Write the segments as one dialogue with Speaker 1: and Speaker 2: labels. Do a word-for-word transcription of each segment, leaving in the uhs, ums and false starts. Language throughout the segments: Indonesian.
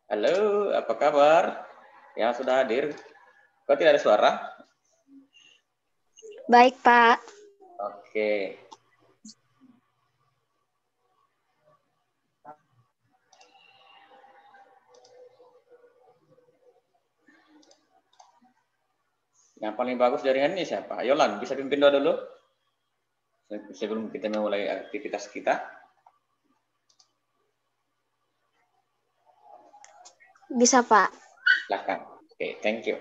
Speaker 1: Halo, apa kabar? Yang sudah hadir. Kok tidak ada suara?
Speaker 2: Baik, Pak.
Speaker 1: Oke. Yang paling bagus jaringan ini siapa? Yolan, bisa pimpin doa dulu? Sebelum kita memulai aktivitas kita.
Speaker 2: Bisa, Pak.
Speaker 1: Silakan. Oke, thank you.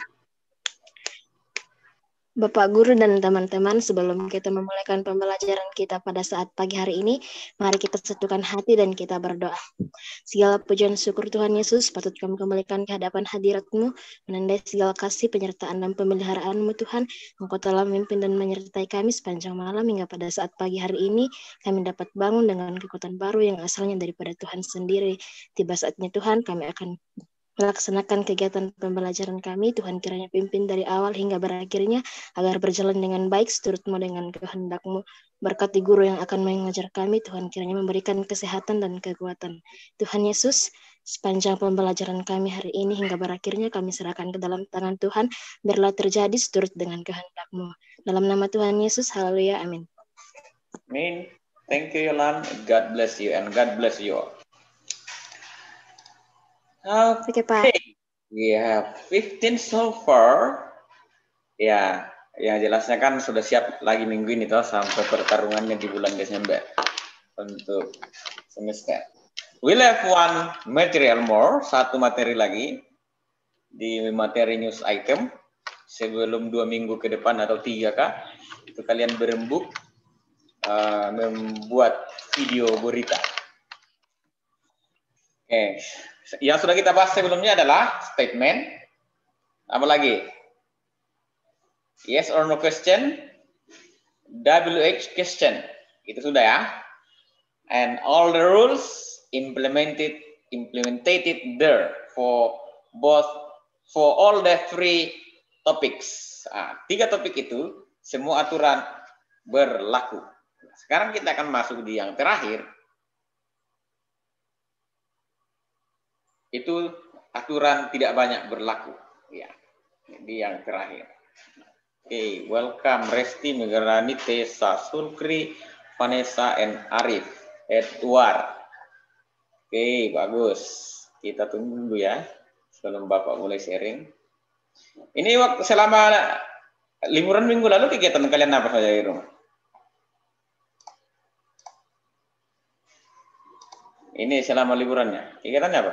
Speaker 2: Bapak Guru dan teman-teman, sebelum kita memulaikan pembelajaran kita pada saat pagi hari ini, mari kita satukan hati dan kita berdoa. Segala pujian syukur Tuhan Yesus patut kami kembalikan ke hadapan hadirat-Mu, menandai segala kasih, penyertaan, dan pemeliharaan-Mu Tuhan. Engkau telah memimpin dan menyertai kami sepanjang malam hingga pada saat pagi hari ini, kami dapat bangun dengan kekuatan baru yang asalnya daripada Tuhan sendiri. Tiba saatnya Tuhan, kami akan melaksanakan kegiatan pembelajaran kami. Tuhan kiranya pimpin dari awal hingga berakhirnya agar berjalan dengan baik seturut-Mu dengan kehendak-Mu. Berkati guru yang akan mengajar kami, Tuhan kiranya memberikan kesehatan dan kekuatan. Tuhan Yesus, sepanjang pembelajaran kami hari ini hingga berakhirnya kami serahkan ke dalam tangan Tuhan, biarlah terjadi seturut dengan kehendak-Mu. Dalam nama Tuhan Yesus, haleluya, amin.
Speaker 1: Amin. Thank you, Yolan. God bless you and God bless you all. Oke, okay, Pak. We have fifteen so far. Ya, yang jelasnya kan sudah siap lagi minggu ini toh sampai pertarungannya di bulan Desember untuk semester. We'll have one material more, satu materi lagi di materi news item sebelum dua minggu ke depan atau tiga kah itu kalian berembuk uh, membuat video berita. Oke, okay. Yang sudah kita bahas sebelumnya adalah statement. Apa lagi? Yes or no question, W H question, itu sudah ya. And all the rules implemented implemented there for both for all the three topics. Nah, tiga topik itu semua aturan berlaku. Sekarang kita akan masuk di yang terakhir. Itu aturan tidak banyak berlaku. Ya, di yang terakhir. Oke, okay, welcome Resti, Megarani, Tessa, Sulkri, Vanessa, and Arif, Edward. Oke, okay, bagus. Kita tunggu dulu ya, sebelum Bapak mulai sharing. Ini waktu selama liburan minggu lalu kegiatan kalian apa saja di rumah? Ini selama liburannya, kegiatannya apa?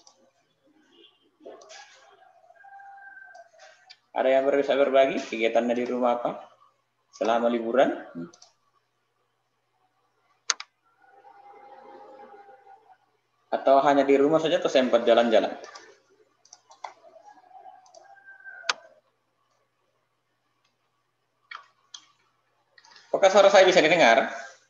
Speaker 1: Ada yang bisa berbagi kegiatannya di rumah apa? Selama liburan? Atau hanya di rumah saja atau sempat jalan-jalan? Apakah suara saya bisa didengar?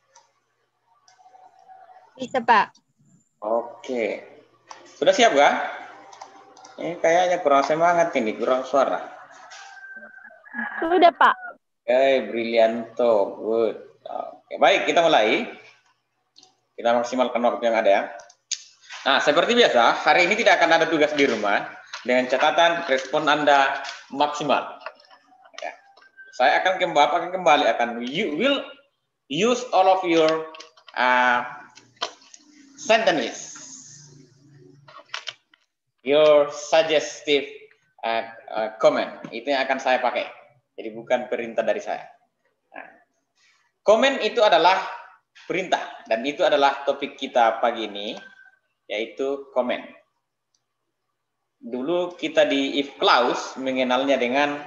Speaker 2: Bisa, Pak.
Speaker 1: Oke. Sudah siap kah? Ini kayaknya kurang semangat ini, kurang suara.
Speaker 2: Sudah, Pak.
Speaker 1: Oke, okay, Brilianto. Good. Oke, baik, kita mulai. Kita maksimalkan waktu yang ada ya. Nah, seperti biasa, hari ini tidak akan ada tugas di rumah. Dengan catatan respon Anda maksimal. Ya. Saya akan kembali, akan kembali akan you will use all of your uh, sentences, your suggestive uh, uh, comment. Itu yang akan saya pakai. Jadi bukan perintah dari saya. Nah, komen itu adalah perintah dan itu adalah topik kita pagi ini, yaitu komen. Dulu kita di if clause mengenalnya dengan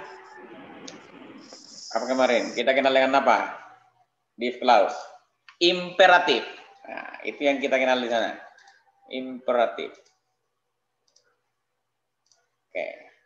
Speaker 1: apa kemarin? Kita kenal dengan apa? Di if clause. Imperatif. Nah, itu yang kita kenal di sana. Imperatif. Oke.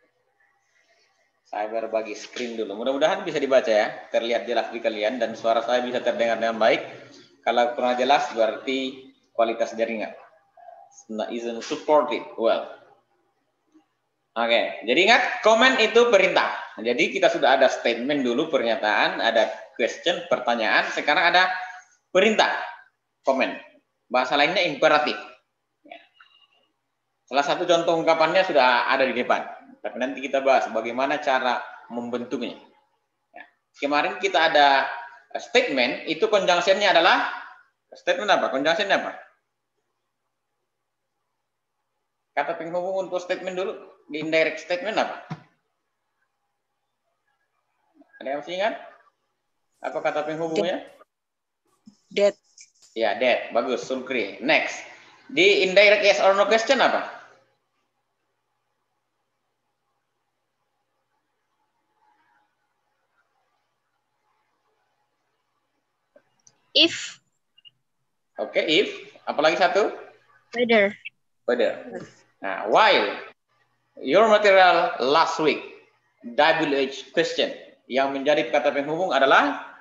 Speaker 1: Saya berbagi screen dulu. Mudah-mudahan bisa dibaca ya. Terlihat jelas di kalian dan suara saya bisa terdengar dengan baik. Kalau kurang jelas berarti kualitas jaringan. Not isn't supported well. Oke, okay. Jadi ingat, komen itu perintah. Jadi kita sudah ada statement dulu, pernyataan, ada question, pertanyaan. Sekarang ada perintah, komen. Bahasa lainnya imperatif. Salah satu contoh ungkapannya sudah ada di depan. Tapi nanti kita bahas bagaimana cara membentuknya. Ya. Kemarin kita ada statement, itu conjunction-nya adalah statement apa? Conjunction-nya apa? Kata penghubung untuk statement dulu. Di indirect statement apa? Ada yang masih ingat? Apa kata penghubungnya?
Speaker 3: That.
Speaker 1: Ya, that. Bagus, Sulkri. Next. Di indirect yes or no question apa?
Speaker 2: If.
Speaker 1: Oke, okay, if. Apalagi satu?
Speaker 2: Whether.
Speaker 1: Whether. Nah, while your material last week, W H question. Yang menjadi kata penghubung adalah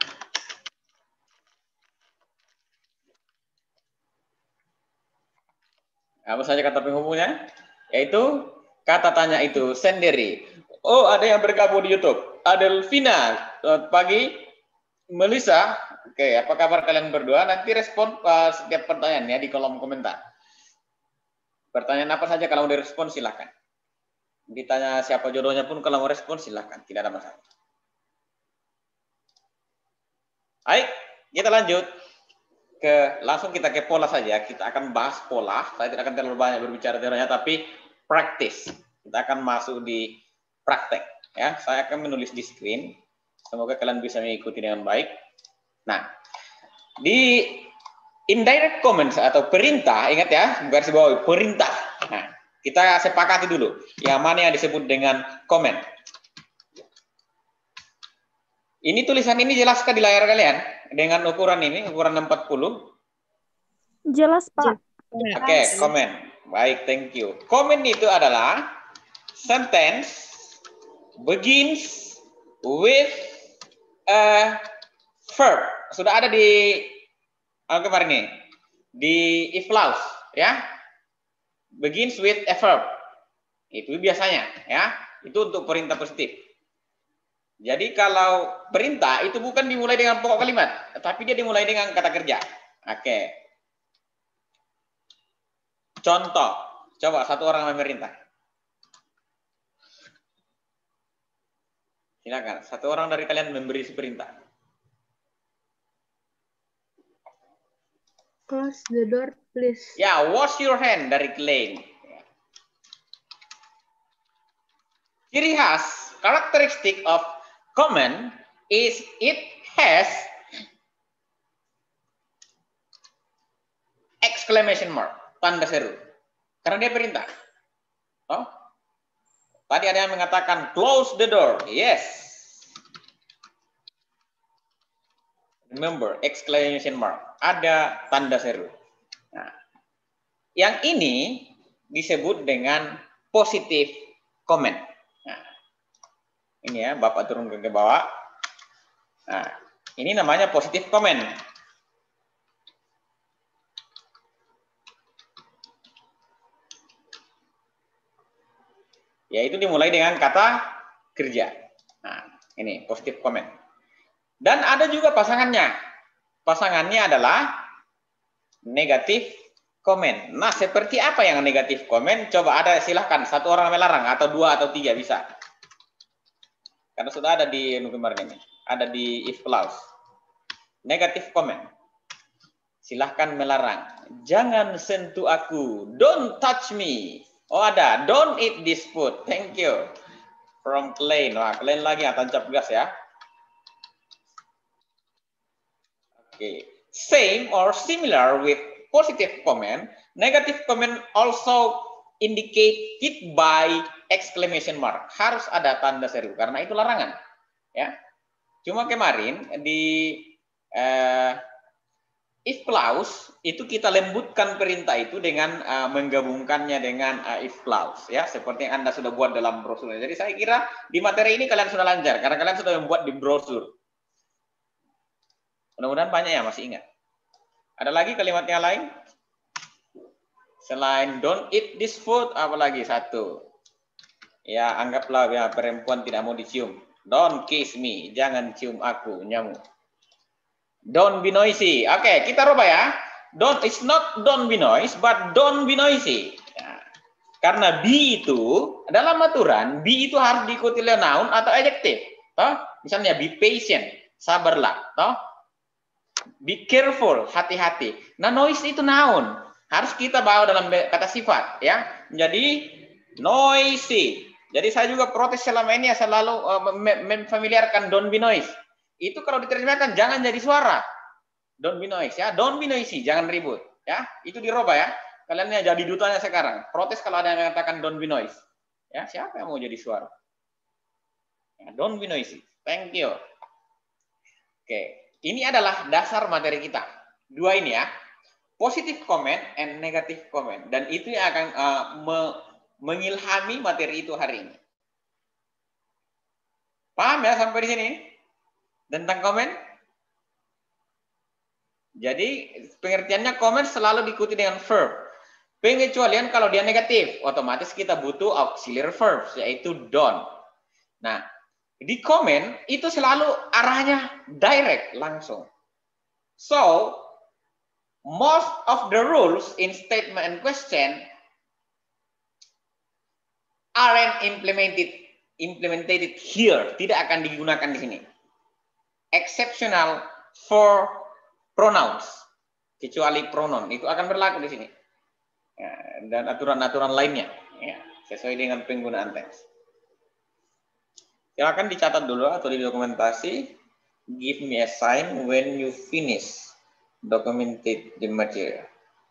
Speaker 1: apa saja kata penghubungnya? Yaitu kata tanya itu sendiri. Oh, ada yang bergabung di YouTube. Adelvina, selamat pagi. Melissa, oke, okay, apa kabar kalian berdua? Nanti respon uh, setiap pertanyaannya di kolom komentar. Pertanyaan apa saja kalau udah respon silakan. Ditanya siapa jodohnya pun kalau mau respon silakan, tidak ada masalah. Baik, kita lanjut ke langsung kita ke pola saja. Kita akan bahas pola. Saya tidak akan terlalu banyak berbicara teorinya, tapi praktis. Kita akan masuk di praktek. Ya, saya akan menulis di screen. Semoga kalian bisa mengikuti dengan baik. Nah, di indirect comments atau perintah, ingat ya, garis bawah perintah. Nah, kita sepakati dulu. Yang mana yang disebut dengan comment. Ini tulisan ini jelaskah di layar kalian? Dengan ukuran ini, ukuran empat puluh?
Speaker 4: Jelas, Pak.
Speaker 1: Oke, okay, comment. Baik, thank you. Comment itu adalah sentence begins with a verb. Sudah ada di oh, kemarin nih. Di if clause, ya. Begins with a verb. Itu biasanya, ya. Itu untuk perintah positif. Jadi kalau perintah itu bukan dimulai dengan pokok kalimat, tapi dia dimulai dengan kata kerja. Oke. Contoh, coba satu orang memerintah. Silakan, satu orang dari kalian memberi perintah.
Speaker 4: Close the door, please.
Speaker 1: Ya, wash your hand dari Klein. Ciri khas, karakteristik of comment is it has exclamation mark, tanda seru. Karena dia perintah. Oh. Tadi ada yang mengatakan close the door. Yes. Remember, exclamation mark. Ada tanda seru. Nah, yang ini disebut dengan positive comment. Nah, ini ya, Bapak turun ke bawah. Nah, ini namanya positive comment. Yaitu dimulai dengan kata kerja. Nah, ini positive comment. Dan ada juga pasangannya. Pasangannya adalah negatif comment. Nah, seperti apa yang negatif comment? Coba ada, silahkan. Satu orang melarang, atau dua, atau tiga, bisa. Karena sudah ada di kemarin ini. Ada di if clause. Negatif comment. Silahkan melarang. Jangan sentuh aku. Don't touch me. Oh ada, don't eat this food. Thank you. From Klein. Wah, Klein lagi yang tancap gas ya. Oke. Okay. Same or similar with positive comment. Negative comment also indicated by exclamation mark. Harus ada tanda seru karena itu larangan. Ya. Cuma kemarin di uh, if clause itu kita lembutkan perintah itu dengan uh, menggabungkannya dengan uh, if clause ya, seperti yang Anda sudah buat dalam brosur. Jadi saya kira di materi ini kalian sudah lancar karena kalian sudah membuat di brosur. Mudah-mudahan banyak ya masih ingat. Ada lagi kalimat yang lain? Selain don't eat this food, apa lagi satu? Ya, anggaplah ya perempuan tidak mau dicium. Don't kiss me, jangan cium aku, nyamuk. Don't be noisy. Oke, okay, kita rubah ya. Don't, it's not don't be noisy, but don't be noisy. Ya. Karena be itu dalam aturan be itu harus diikuti oleh noun atau adjective. Toh? Misalnya be patient, sabarlah. Toh? Be careful, hati-hati. Nah, noise itu noun. Harus kita bawa dalam kata sifat, ya. Jadi noisy. Jadi saya juga protes selama ini ya, selalu uh, memfamiliarkan don't be noise. Itu kalau diterjemahkan jangan jadi suara. Don't be noise ya, don't be noisy, jangan ribut, ya. Itu dirubah ya. Kalian ya jadi dutanya sekarang. Protes kalau ada yang mengatakan don't be noise. Ya, siapa yang mau jadi suara? Ya, don't be noisy. Thank you. Oke, ini adalah dasar materi kita. Dua ini ya. Positive comment and negative comment, dan itu yang akan uh, me mengilhami materi itu hari ini. Paham ya sampai di sini tentang komen? Jadi pengertiannya komen selalu diikuti dengan verb. Pengecualian kalau dia negatif, otomatis kita butuh auxiliary verbs, yaitu don't. Nah, di komen itu selalu arahnya direct, langsung. So, most of the rules in statement and question aren't implemented implemented here, tidak akan digunakan di sini. Exceptional for pronouns, kecuali pronoun itu akan berlaku di sini. Ya, dan aturan-aturan lainnya, ya, sesuai dengan penggunaan teks. Silakan dicatat dulu atau didokumentasi. Give me a sign when you finish documented the material.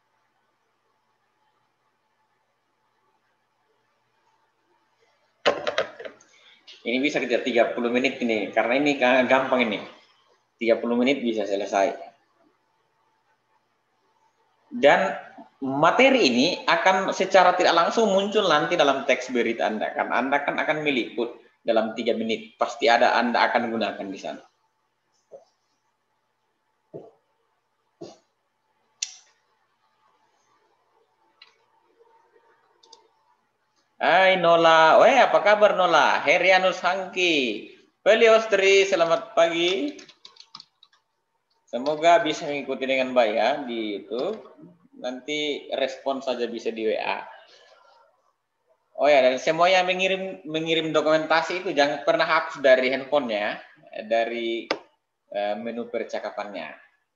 Speaker 1: Ini bisa kita tiga puluh menit ini, karena ini gampang ini. tiga puluh menit bisa selesai. Dan materi ini akan secara tidak langsung muncul nanti dalam teks berita Anda. Karena Anda kan akan meliput dalam tiga menit. Pasti ada Anda akan gunakan di sana. Hai Nola, weh apa kabar Nola? Herianus Hangki, Peliostri, selamat pagi. Semoga bisa mengikuti dengan baik ya di YouTube. Nanti respon saja bisa di W A. Oh ya, dan semua yang mengirim mengirim dokumentasi itu jangan pernah hapus dari handphonenya, dari uh, menu percakapannya.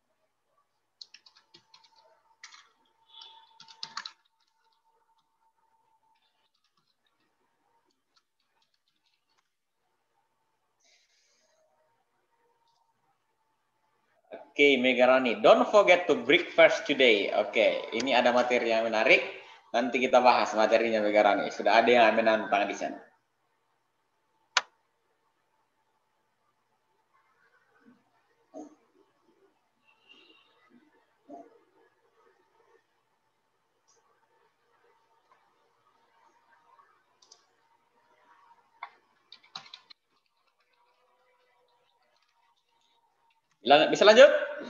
Speaker 1: Oke, okay, Megarani, don't forget to breakfast today. Oke, okay, ini ada materi yang menarik. Nanti kita bahas materinya Megarani. Sudah ada yang menantang di sana. Bisa lanjut?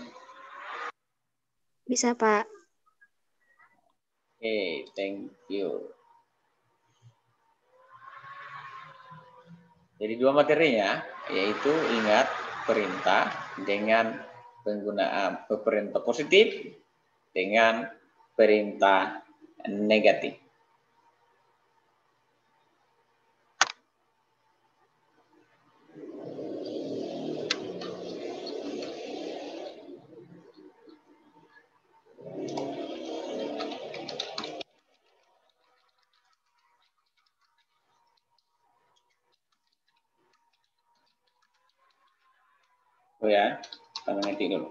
Speaker 2: Bisa, Pak.
Speaker 1: Oke, okay, thank you. Jadi dua materinya, yaitu ingat perintah dengan penggunaan perintah positif dengan perintah negatif. Oh ya, kita ngetik dulu.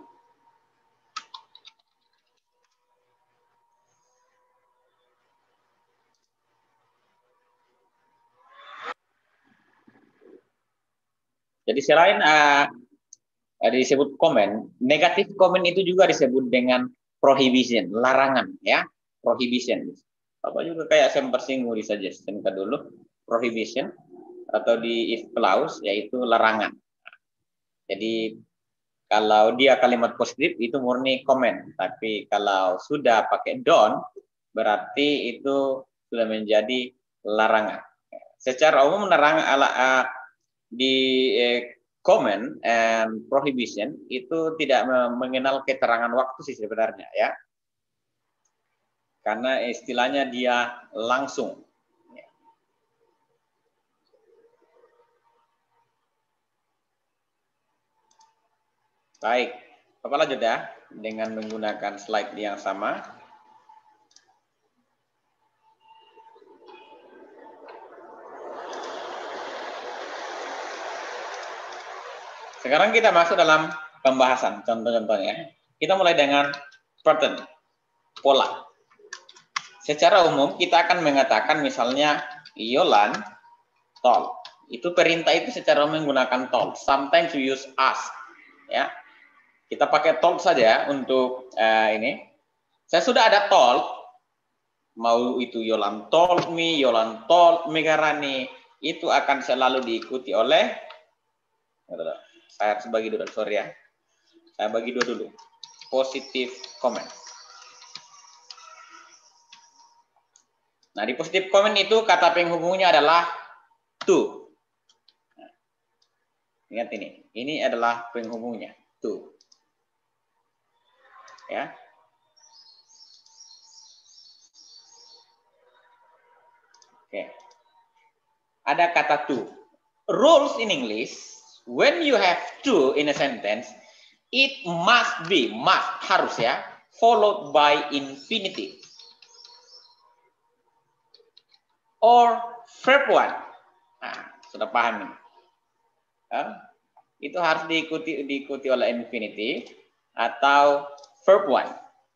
Speaker 1: Jadi selain uh, disebut komen, negatif komen itu juga disebut dengan prohibition, larangan ya, prohibition. Apa juga kayak saya persinggung di suggestion dulu, prohibition atau di if clause yaitu larangan. Jadi kalau dia kalimat positif itu murni komen, tapi kalau sudah pakai don't berarti itu sudah menjadi larangan. Secara umum larangan ala uh, di eh, comment and prohibition itu tidak mengenal keterangan waktu sih sebenarnya ya. karena istilahnya dia langsung. Baik, Bapak lanjut ya dengan menggunakan slide yang sama. Sekarang kita masuk dalam pembahasan contoh-contohnya. Kita mulai dengan pattern, pola. Secara umum kita akan mengatakan misalnya Yolan tol. Itu perintah itu secara umum menggunakan tol. Sometimes we use ask, ya. Kita pakai tol saja untuk uh, ini. Saya sudah ada tol, mau itu Yolan told me, Yolan told me Garani, itu akan selalu diikuti oleh, saya harus bagi dulu, sorry ya. Saya bagi dua dulu. Positive comment. Nah, di positive comment itu kata penghubungnya adalah to. Nah, ingat ini, ini adalah penghubungnya, to. Ya. Oke. Ada kata to. Rules in English, when you have to in a sentence, it must be, must, harus ya, followed by infinitive. Or verb one. Nah, sudah paham ini. Ya. Itu harus diikuti diikuti oleh infinitive atau verb one.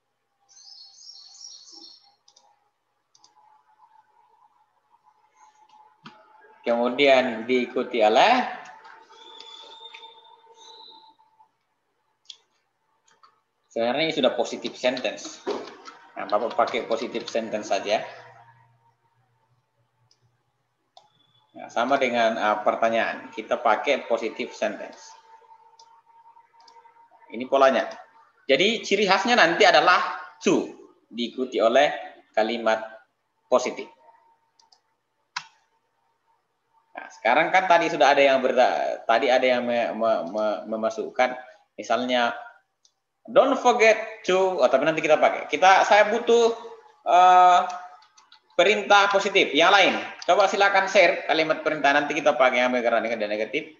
Speaker 1: Kemudian diikuti oleh sebenarnya ini sudah positive sentence. Nah, Bapak pakai positive sentence saja. Nah, sama dengan uh, pertanyaan, kita pakai positive sentence. Ini polanya. Jadi ciri khasnya nanti adalah to, diikuti oleh kalimat positif. Nah, sekarang kan tadi sudah ada yang berda, tadi ada yang me, me, me, memasukkan, misalnya don't forget to, oh, tapi nanti kita pakai. Kita, saya butuh uh, perintah positif. Yang lain, coba silakan share kalimat perintah, nanti kita pakai yang karena dengan negatif.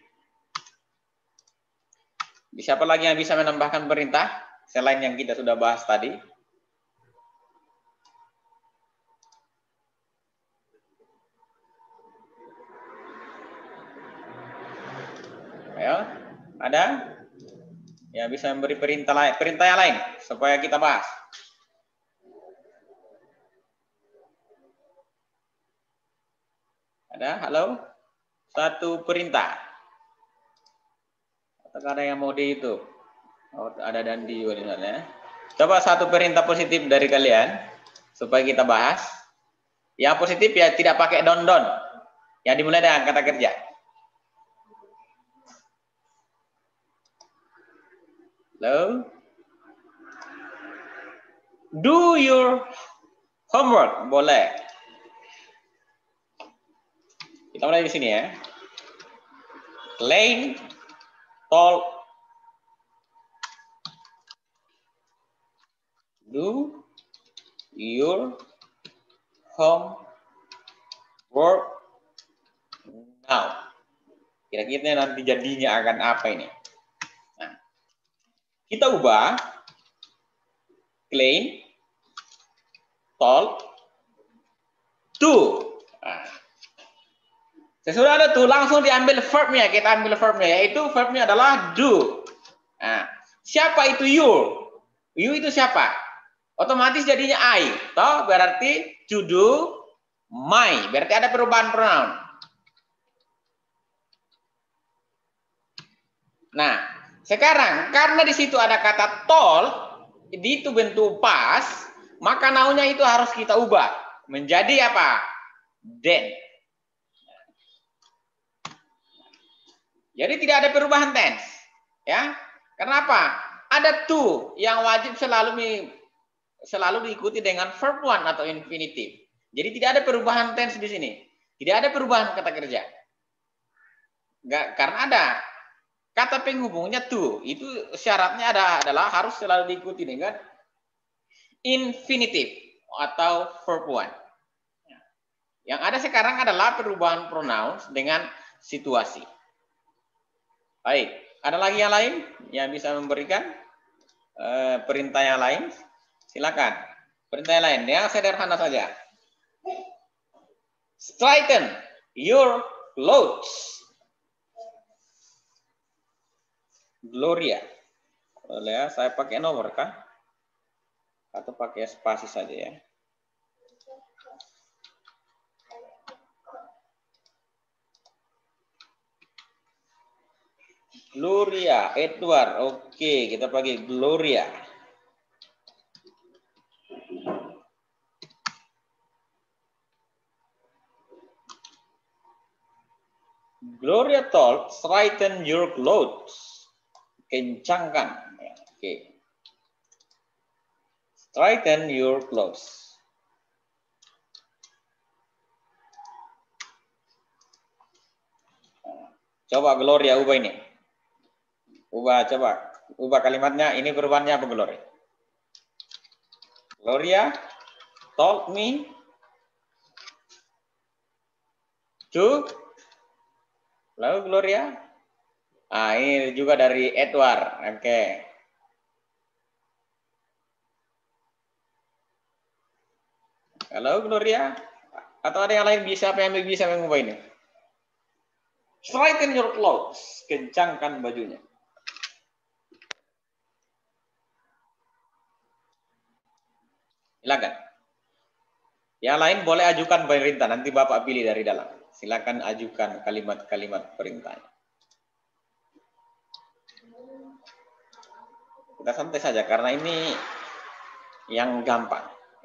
Speaker 1: Siapa lagi yang bisa menambahkan perintah selain yang kita sudah bahas tadi? Ayo, ada? Ya, bisa memberi perintah lain, perintah yang lain supaya kita bahas. Ada? Halo? Satu perintah. Apakah ada yang mau di itu? Oh, ada dan di ya. Coba satu perintah positif dari kalian supaya kita bahas. Yang positif ya tidak pakai don don. Yang dimulai dengan kata kerja. Halo. Do your homework, boleh. Kita mulai di sini ya. Lane, tall. Do your homework now. Kira-kira nanti jadinya akan apa ini? Nah, kita ubah clean, tall, do. Nah, sesudah ada tuh langsung diambil verbnya. Kita ambil verbnya, yaitu verbnya adalah do. Nah, siapa itu you? You itu siapa? Otomatis jadinya I. Toh berarti to do my. Berarti ada perubahan pronoun. Nah, sekarang karena di situ ada kata tall, itu bentuk pas, maka naunya itu harus kita ubah menjadi apa? Then. Jadi tidak ada perubahan tense, ya. Kenapa? Ada to yang wajib selalu selalu diikuti dengan verb one atau infinitive. Jadi tidak ada perubahan tense di sini. Tidak ada perubahan kata kerja. Enggak, karena ada kata penghubungnya to. Itu syaratnya ada adalah harus selalu diikuti dengan infinitive. atau verb one. Yang ada sekarang adalah perubahan pronouns dengan situasi. Baik, ada lagi yang lain yang bisa memberikan uh, perintah yang lain? Silakan. Perintah yang lain yang sederhana saja. Straighten your clothes. Gloria. Boleh ya, saya pakai nomor kah? Atau pakai spasi saja ya. Gloria, Edward. Oke, kita pakai Gloria. Gloria told, straighten your clothes. Kencangkan. Oke. Straighten your clothes. Coba Gloria ubah ini. Ubah, coba. Ubah kalimatnya. Ini perubahannya apa, Gloria? Gloria told me to. Lalu Gloria. Ah, ini juga dari Edward. Oke. Okay. Halo Gloria. Atau ada yang lain bisa apa yang bisa mengubah ini? Straighten your clothes. Kencangkan bajunya. Silakan. Yang lain boleh ajukan perintah. Nanti Bapak pilih dari dalam. Silakan ajukan kalimat-kalimat perintah. Kita santai saja karena ini yang gampang.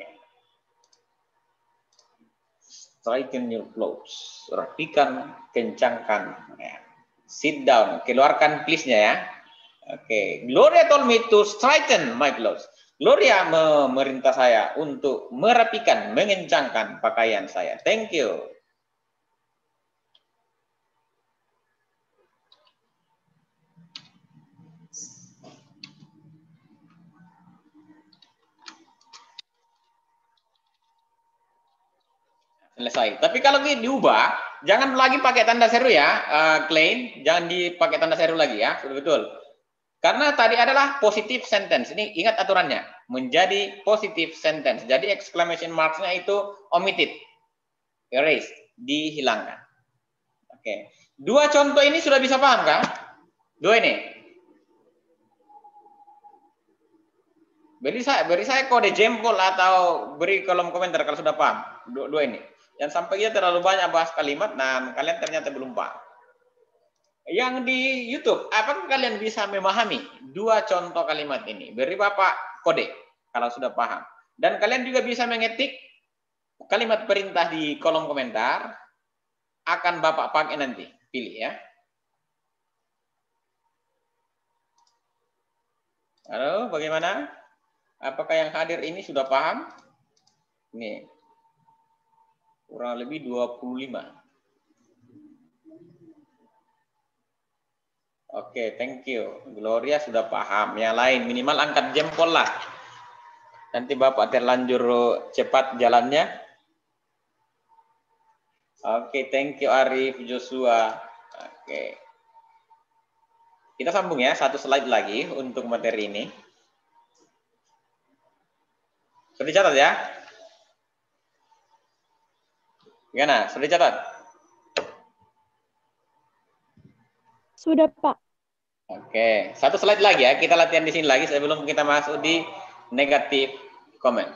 Speaker 1: Straighten your clothes. Rapikan, kencangkan. Sit down. Keluarkan please-nya ya. Oke. Okay. Gloria told me to straighten my clothes. Gloria memerintah saya untuk merapikan, mengencangkan pakaian saya. Thank you. Selesai. Tapi kalau diubah, jangan lagi pakai tanda seru ya, uh, Klein. Jangan dipakai tanda seru lagi ya, betul-betul. Karena tadi adalah positive sentence. Ini ingat aturannya. Menjadi positive sentence. Jadi exclamation marks-nya itu omitted. Erase. Dihilangkan. Oke. Dua contoh ini sudah bisa paham kan? Dua ini. Beri saya, beri saya kode jempol atau beri kolom komentar kalau sudah paham. Dua, dua ini. Yang sampai kita terlalu banyak bahas kalimat, nah kalian ternyata belum paham. Yang di YouTube, apakah kalian bisa memahami dua contoh kalimat ini? Beri Bapak kode kalau sudah paham. Dan kalian juga bisa mengetik kalimat perintah di kolom komentar. Akan Bapak pakai nanti. Pilih ya. Halo, bagaimana? Apakah yang hadir ini sudah paham? Ini kurang lebih dua puluh lima. Oke, thank you. Gloria sudah paham. Yang lain minimal angkat jempol lah. Nanti Bapak terlanjur cepat jalannya. Oke, thank you Arif, Joshua. Oke. Kita sambung ya, satu slide lagi untuk materi ini. Sudah dicatat ya? Gimana? Sudah dicatat?
Speaker 4: Sudah, Pak.
Speaker 1: Oke, satu slide lagi ya. Kita latihan di sini lagi sebelum kita masuk di negatif comment.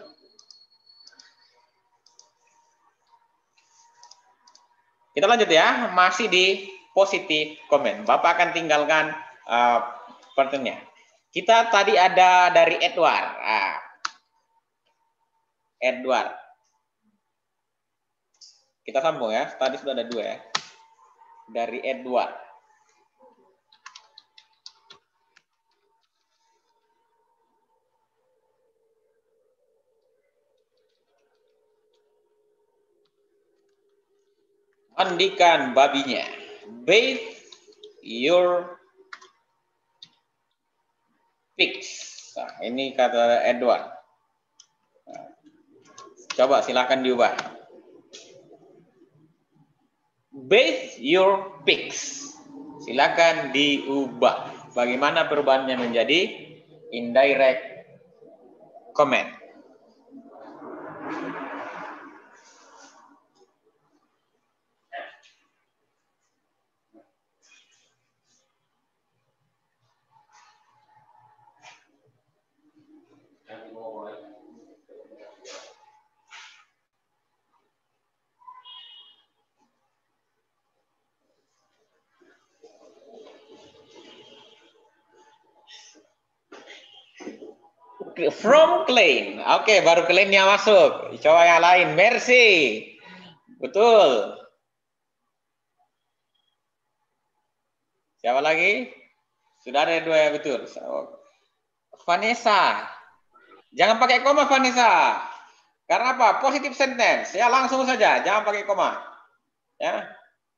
Speaker 1: Kita lanjut ya, masih di positif comment. Bapak akan tinggalkan uh, partnya. Kita tadi ada dari Edward. Ah. Edward. Kita sambung ya. Tadi sudah ada dua ya. Dari Edward. Mandikan babinya. Bathe your pigs. Nah, ini kata Edward. Nah, Coba silakan diubah. Bathe your pigs. Silakan diubah. Bagaimana perubahannya menjadi indirect comment? From Klein. Oke, baru Kleinnya masuk. Coba yang lain. Mercy. Betul. Siapa lagi? Sudah ada dua ya, betul. Vanessa. Jangan pakai koma, Vanessa. Karena apa? Positive sentence. Ya, langsung saja. Jangan pakai koma. Ya.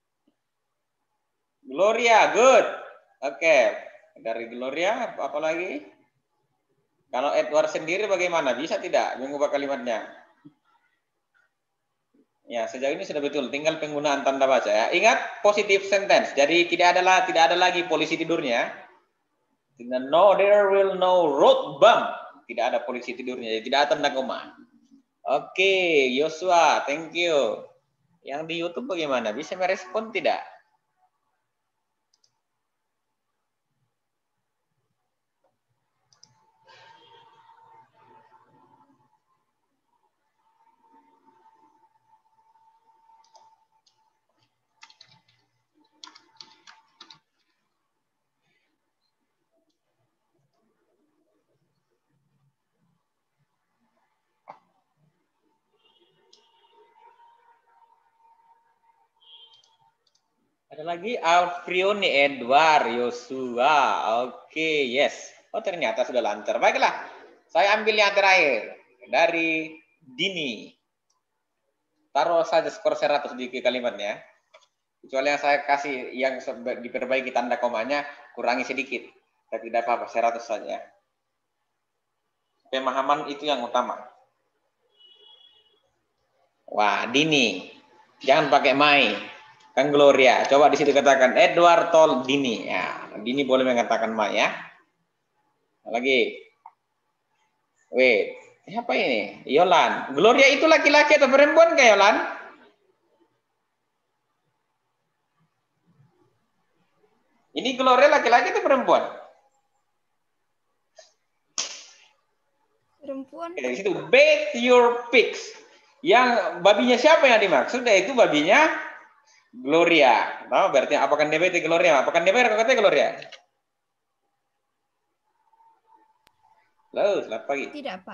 Speaker 1: Gloria, good. Oke. Dari Gloria, apa lagi? Kalau Edward sendiri bagaimana? Bisa tidak mengubah kalimatnya? Ya, sejauh ini sudah betul. Tinggal penggunaan tanda baca ya. Ingat positive sentence. Jadi tidak ada tidak ada lagi polisi tidurnya. No, there will no road bump. Tidak ada polisi tidurnya. Jadi tidak ada tanda koma. Oke, Joshua, thank you. Yang di YouTube bagaimana? Bisa merespon tidak? Ada lagi Alfrioni Edward Yosua. Oke, yes. Oh, ternyata sudah lancar. Baiklah. Saya ambil yang terakhir dari Dini. Taruh saja skor seratus di kalimatnya. Kecuali yang saya kasih yang diperbaiki tanda komanya kurangi sedikit. Tapi tidak apa-apa, seratus saja. Pemahaman itu yang utama. Wah, Dini. Jangan pakai Mai. Kan Gloria. Coba di situ katakan Edward told Dini. Ya, Dini boleh mengatakan Mai ya. Lagi. Wait. Siapa ini? Yolan. Gloria itu laki-laki atau perempuan kayak Yolan? Ini Gloria laki-laki atau perempuan?
Speaker 3: Perempuan.
Speaker 1: Dari situ bathe your pigs. Yang babinya siapa yang dimaksud? Itu babinya Gloria. Nah, berarti apakah dia bathe Gloria? Apakah dia bathe kata Gloria? Halo, selamat pagi.
Speaker 3: Tidak, Pak.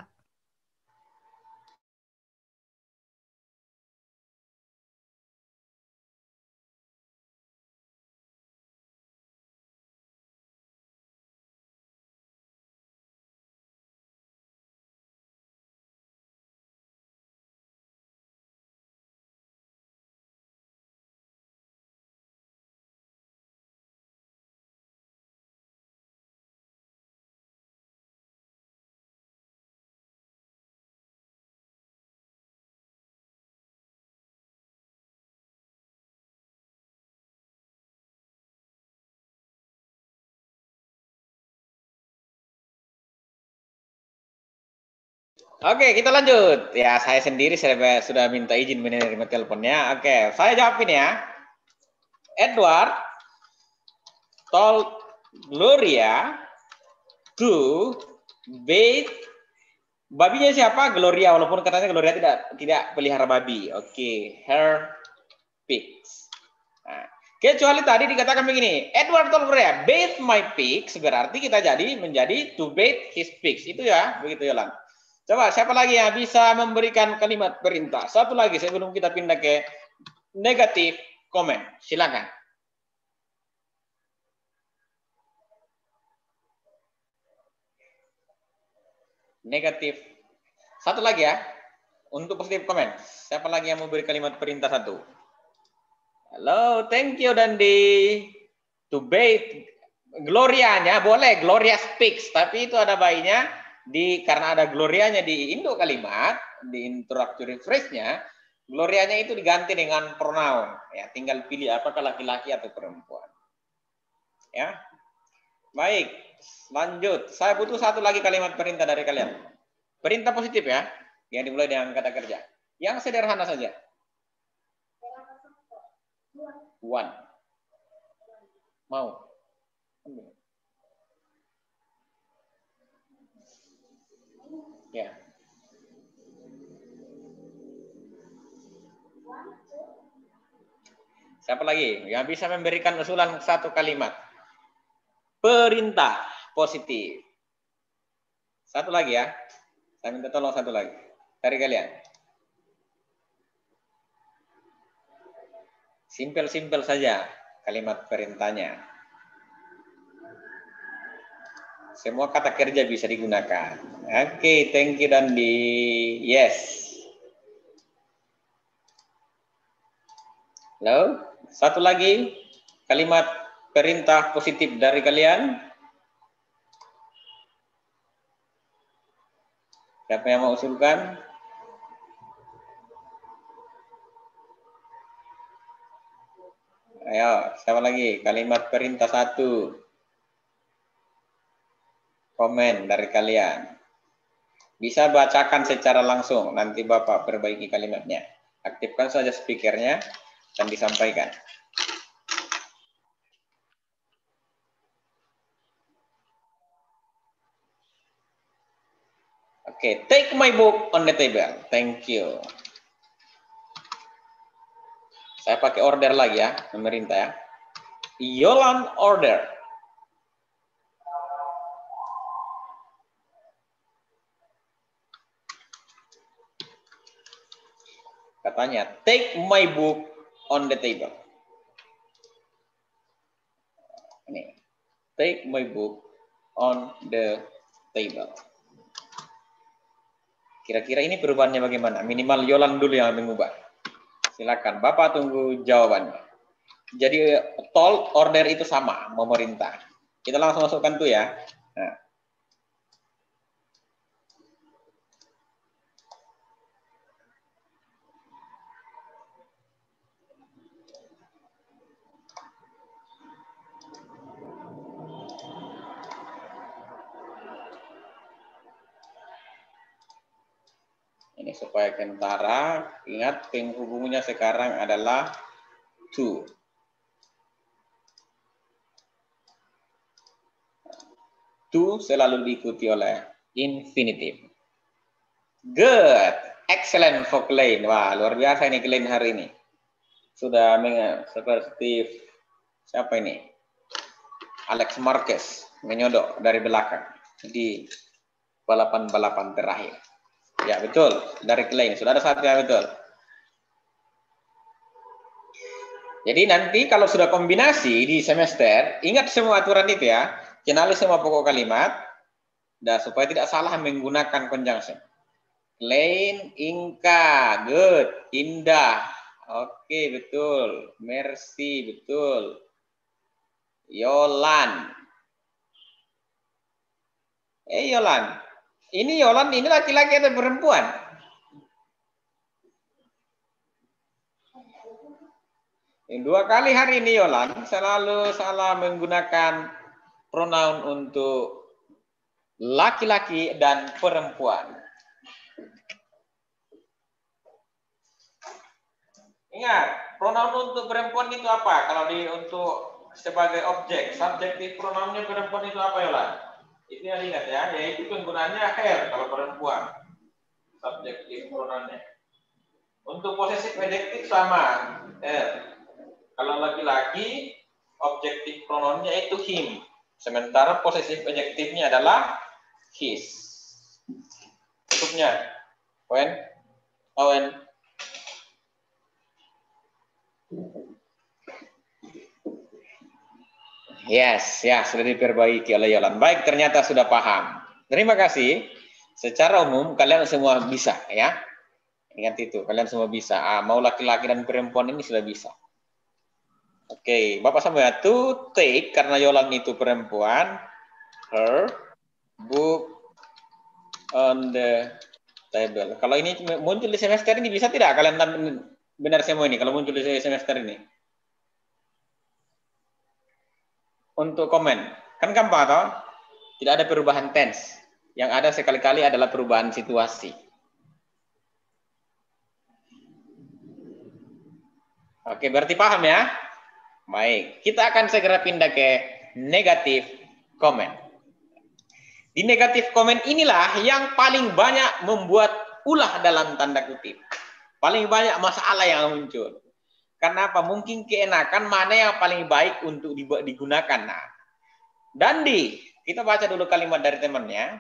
Speaker 1: Oke, kita lanjut. Ya, saya sendiri saya sudah minta izin menerima teleponnya. Oke, saya jawabin ya. Edward told Gloria to bathe. Babinya siapa? Gloria, walaupun katanya Gloria tidak tidak pelihara babi. Oke, her pigs. Nah, kecuali tadi dikatakan begini, Edward told Gloria, bathe my pigs, berarti kita jadi menjadi to bathe his pigs. Itu ya, begitu Yolan. Coba siapa lagi yang bisa memberikan kalimat perintah? Satu lagi sebelum kita pindah ke negatif komen. Silakan. Negatif. Satu lagi ya. Untuk positif komen. Siapa lagi yang memberi kalimat perintah satu? Halo, thank you Dandi. To bathe. Glorianya boleh, Gloria speaks. Tapi itu ada bayinya. di karena ada glorianya di induk kalimat, di introductory phrase-nya, glorianya itu diganti dengan pronoun. Ya, tinggal pilih apakah laki-laki atau perempuan. Ya. Baik, lanjut. Saya butuh satu lagi kalimat perintah dari kalian. Perintah positif ya, yang dimulai dengan kata kerja. Yang sederhana saja. One. Mau. Ya. Siapa lagi yang bisa memberikan usulan satu kalimat? Perintah positif. Satu lagi ya. Saya minta tolong satu lagi. Dari kalian. Simpel-simpel saja kalimat perintahnya. Semua kata kerja bisa digunakan. Oke, okay, thank you Dandi. Yes. Halo, satu lagi kalimat perintah positif dari kalian. Siapa yang mau usulkan? Ayo, siapa lagi? Kalimat perintah satu. Komen dari kalian. Bisa bacakan secara langsung, nanti Bapak perbaiki kalimatnya. Aktifkan saja speakernya dan disampaikan. Oke, okay, take my book on the table. Thank you. Saya pakai order lagi ya, pemerintah ya. Yolan order. Katanya, take my book on the table. Ini, take my book on the table. Kira-kira ini perubahannya bagaimana? Minimal Yolan dulu yang mengubah. Silakan, Bapak tunggu jawabannya. Jadi, tol order itu sama, memerintah. Kita langsung masukkan tuh ya. Nah. Ini supaya kentara, ingat penghubungnya sekarang adalah to. To selalu diikuti oleh infinitive. Good. Excellent for Klein. Wah, luar biasa ini Klein hari ini. Sudah seperti siapa ini? Alex Marquez menyodok dari belakang di balapan-balapan terakhir. Ya, betul. Dari Klein. Sudah ada satu yang betul. Jadi nanti kalau sudah kombinasi di semester, ingat semua aturan itu ya. Kenali semua pokok kalimat. Dan supaya tidak salah menggunakan conjunction. Klein, Inka. Good. Indah. Oke, betul. Mercy, betul. Yolan. Eh, Yolan. Ini Yolan, ini laki-laki atau perempuan? Yang dua kali hari ini Yolan selalu salah menggunakan pronoun untuk laki-laki dan perempuan. Ingat, pronoun untuk perempuan itu apa? Kalau di untuk sebagai objek, subjektif pronounnya perempuan itu apa Yolan? Itu yang ingat ya, yaitu penggunaannya her kalau perempuan. Subjektif pronounnya. Untuk posesif adjektif sama, her. Kalau laki-laki, objektif pronounnya itu him. Sementara posesif adjektifnya adalah his. Tutupnya, Owen, Owen. Yes, ya sudah diperbaiki oleh Yolan. Baik, ternyata sudah paham. Terima kasih. Secara umum kalian semua bisa ya. Ingat itu, kalian semua bisa. Ah, mau laki-laki dan perempuan ini sudah bisa. Oke, okay. Bapak sama ya. To take karena Yolan itu perempuan. Her book on the table. Kalau ini muncul di semester ini bisa tidak kalian benar semua ini kalau muncul di semester ini? Untuk komen. Kan gampang atau? Tidak ada perubahan tense. Yang ada sekali-kali adalah perubahan situasi. Oke, berarti paham ya? Baik, kita akan segera pindah ke negatif comment. Di negatif comment inilah yang paling banyak membuat ulah dalam tanda kutip. Paling banyak masalah yang muncul. Karena apa? Mungkin keenakan mana yang paling baik untuk digunakan. Nah, Dandi, kita baca dulu kalimat dari temannya.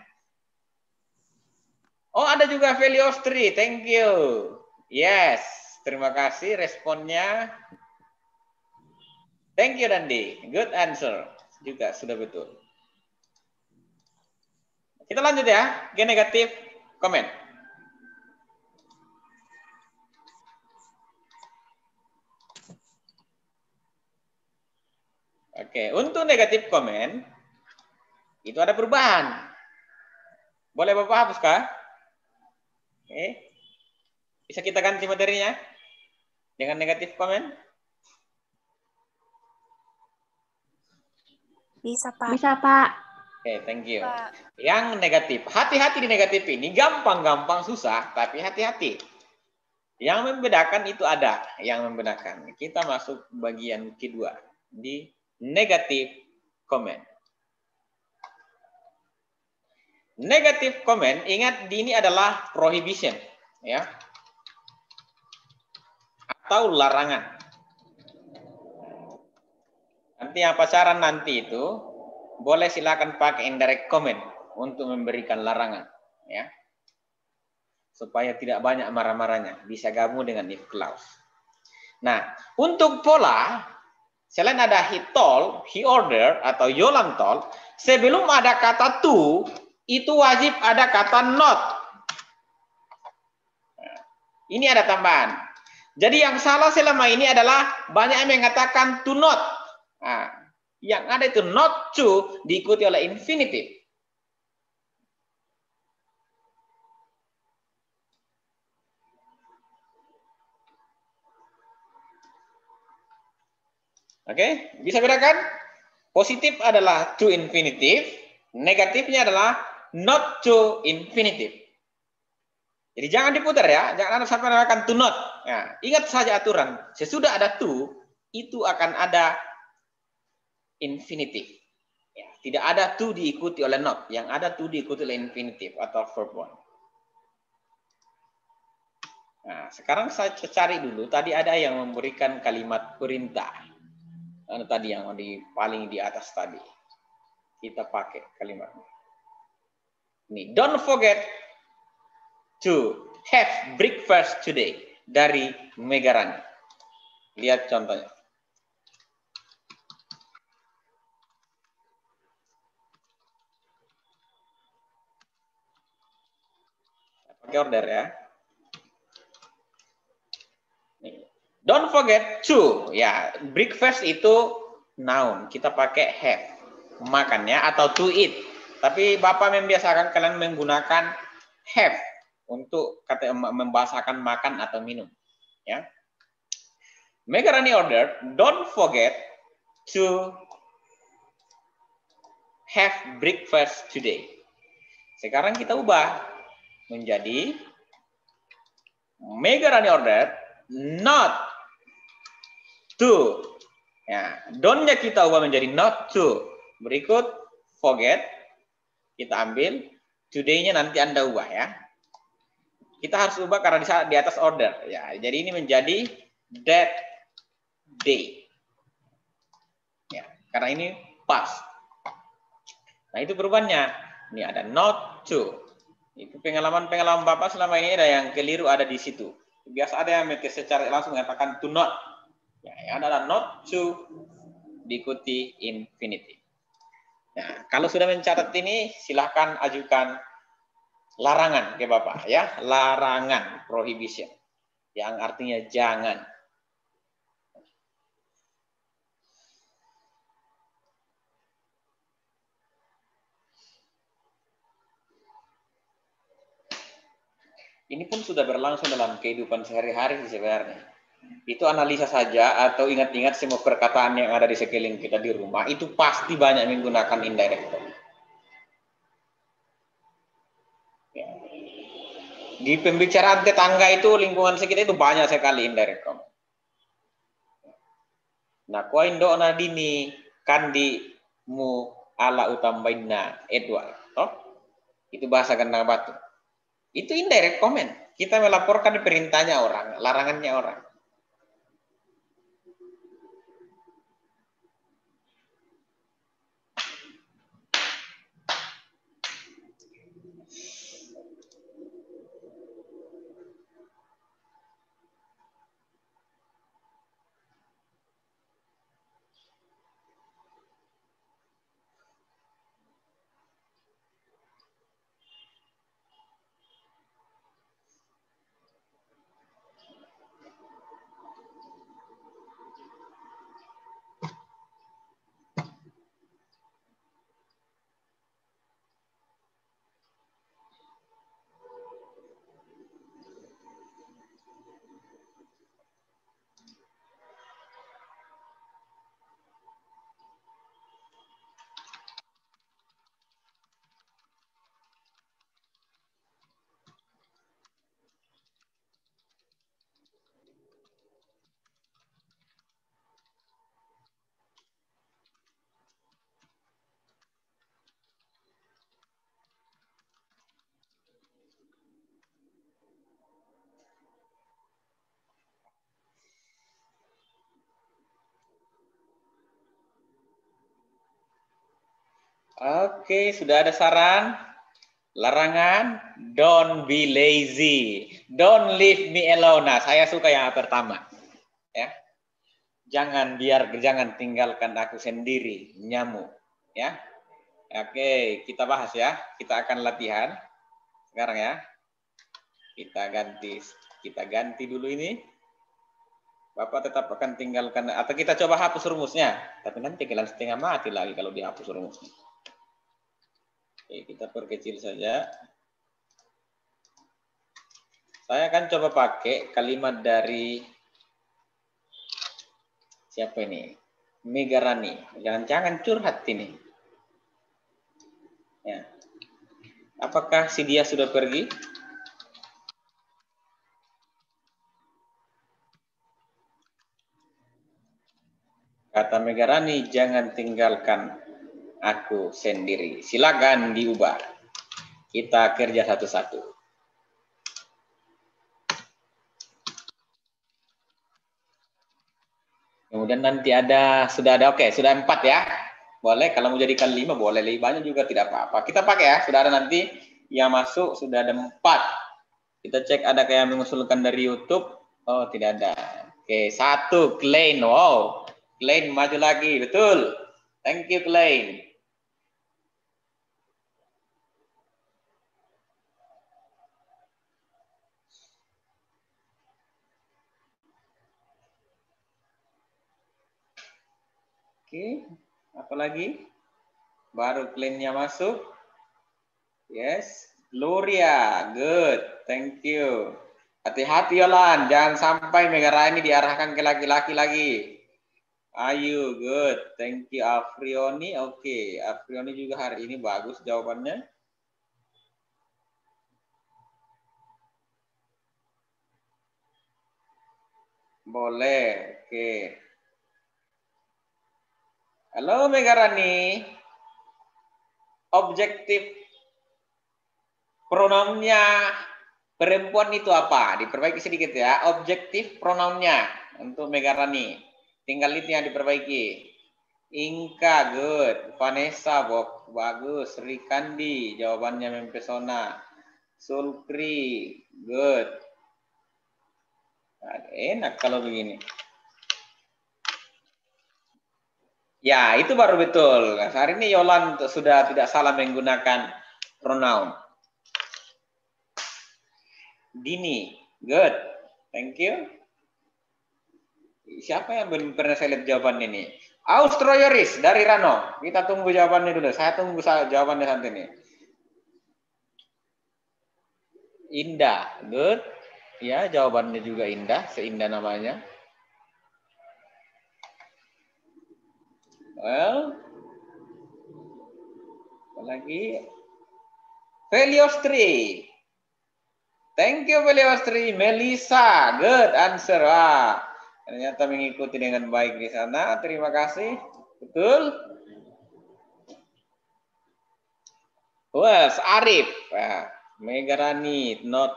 Speaker 1: Oh, ada juga value of three. Thank you. Yes, terima kasih responnya. Thank you, Dandi. Good answer. Juga sudah betul. Kita lanjut ya ke negatif komen. Oke, untuk negatif komen itu ada perubahan. Boleh Bapak hapus kah? Oke. Bisa kita ganti materinya dengan negatif komen?
Speaker 3: Bisa, Pak.
Speaker 4: Bisa, Pak.
Speaker 1: Oke, thank you.
Speaker 3: Pak.
Speaker 1: Yang negatif, hati-hati di negatif ini, gampang-gampang susah, tapi hati-hati. Yang membedakan itu ada, yang membedakan. Kita masuk bagian kedua di negatif comment. Negatif comment, ingat ini adalah prohibition, ya, atau larangan. Nanti yang pacaran nanti itu boleh silakan pakai indirect comment untuk memberikan larangan, ya, supaya tidak banyak marah-marahnya. Bisa gabung dengan if clause. Nah, untuk pola, selain ada he told, he ordered, atau Yolam told, sebelum ada kata to, itu wajib ada kata not. Nah, ini ada tambahan. Jadi yang salah selama ini adalah banyak yang mengatakan to not. Nah, yang ada itu not to diikuti oleh infinitive. Oke, bisa bedakan? Positif adalah to infinitive, negatifnya adalah not to infinitive. Jadi jangan diputar ya, jangan ada sampai mengatakan to not. Nah, ingat saja aturan, sesudah ada to, itu akan ada infinitive. Ya, tidak ada to diikuti oleh not, yang ada to diikuti oleh infinitive atau verb one. Nah, sekarang saya cari dulu, tadi ada yang memberikan kalimat perintah. Nah, tadi yang di paling di atas tadi. Kita pakai kalimatnya. Nih, don't forget to have breakfast today dari Megarani. Lihat contohnya. Pakai order ya. Nih. Don't forget to, ya, breakfast itu noun, kita pakai have, makannya atau to eat. Tapi Bapak membiasakan kalian menggunakan have untuk kata membahasakan makan atau minum, ya. Megarani order, don't forget to have breakfast today. Sekarang kita ubah menjadi Megarani order, not to. Ya, don't-nya kita ubah menjadi not to. Berikut forget, kita ambil, today-nya nanti Anda ubah ya. Kita harus ubah karena di, di atas order ya. Jadi ini menjadi that day. Ya, karena ini past. Nah, itu perubahannya. Ini ada not to. Itu pengalaman-pengalaman Bapak selama ini ada yang keliru ada di situ. Biasa ada yang secara langsung mengatakan to not. Ya, yang adalah not to diikuti infinitive. Nah, kalau sudah mencatat ini, silahkan ajukan larangan ke Bapak ya, larangan, prohibition, yang artinya jangan. Ini pun sudah berlangsung dalam kehidupan sehari-hari sebenarnya. Itu analisa saja atau ingat-ingat semua perkataan yang ada di sekeliling kita di rumah, itu pasti banyak menggunakan indirect comment. Ya. Di pembicaraan tetangga itu, lingkungan sekitar itu banyak sekali indirect comment. Nah, kau indo na dini kandi mu ala utambaina Edward, toh? Itu bahasa Gandang Batu. Itu indirect comment. Kita melaporkan perintahnya orang, larangannya orang. Oke, sudah ada saran? Larangan, don't be lazy. Don't leave me alone. Nah, saya suka yang pertama. Ya. Jangan biar jangan tinggalkan aku sendiri, nyamuk. Ya. Oke, kita bahas ya. Kita akan latihan. Sekarang ya. Kita ganti kita ganti dulu ini. Bapak tetap akan tinggalkan, atau kita coba hapus rumusnya. Tapi nanti kalian setengah mati lagi kalau dihapus rumusnya. Oke, kita perkecil saja. Saya akan coba pakai kalimat dari siapa ini? Megarani. Jangan-jangan curhat ini. Ya. Apakah si dia sudah pergi? Kata Megarani, jangan tinggalkan aku sendiri. Silakan diubah. Kita kerja satu-satu. Kemudian nanti ada, sudah ada, oke, sudah empat ya. Boleh, kalau mau jadikan lima, boleh. Lebih banyak juga tidak apa-apa. Kita pakai ya, sudah ada nanti yang masuk, sudah ada empat. Kita cek ada kayak mengusulkan dari YouTube. Oh, tidak ada. Oke, satu, Klein. Wow, Klein maju lagi, betul. Thank you, Klein. Oke, apa lagi? Baru Kleinnya masuk. Yes, Gloria, good, thank you. Hati-hati Yolan, jangan sampai Megarani diarahkan ke laki-laki lagi. Ayu, good, thank you. Afrioni, oke. Okay. Afrioni juga hari ini bagus jawabannya. Boleh, oke. Okay. Halo Megarani. Objektif pronounnya perempuan itu apa? Diperbaiki sedikit ya. Objektif pronounnya untuk Megarani. Tinggal itu yang diperbaiki. Inka, good. Vanessa, Bob, bagus. Rikandi, jawabannya mempesona. Sulkri, good. Nah, enak kalau begini. Ya, itu baru betul. Hari ini Yolan sudah tidak salah menggunakan pronoun. Dini, good. Thank you. Siapa yang belum pernah saya lihat jawabannya ini? Austroyoris dari Rano. Kita tunggu jawabannya dulu. Saya tunggu jawabannya saat ini. Indah. Good. Ya, jawabannya juga indah. Seindah namanya. Well. Apa lagi? Veliostri. Thank you Veliostri. Melisa. Good answer. Wah, ternyata mengikuti dengan baik di sana. Terima kasih. Betul. Was Arif. Nah, Megarani. Not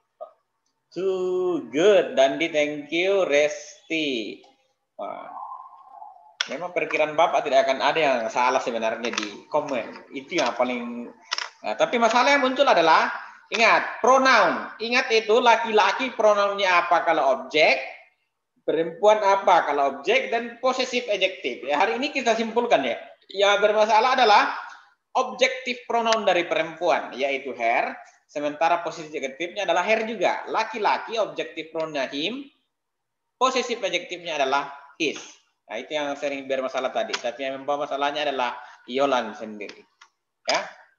Speaker 1: too good. Dandi, thank you. Resti. Wah, memang perkiraan Bapak tidak akan ada yang salah sebenarnya di komen. Itu yang paling. Nah, tapi masalah yang muncul adalah, ingat, pronoun. Ingat itu, laki-laki pronounnya apa kalau objek, perempuan apa kalau objek, dan possessive adjective. Ya, hari ini kita simpulkan ya. Yang bermasalah adalah objektif pronoun dari perempuan, yaitu her. Sementara possessive adjective-nya adalah her juga. Laki-laki objektif pronounnya him, possessive adjective-nya adalah his. Nah, itu yang sering bermasalah tadi. Tapi yang membawa masalahnya adalah Yolan sendiri. Ya.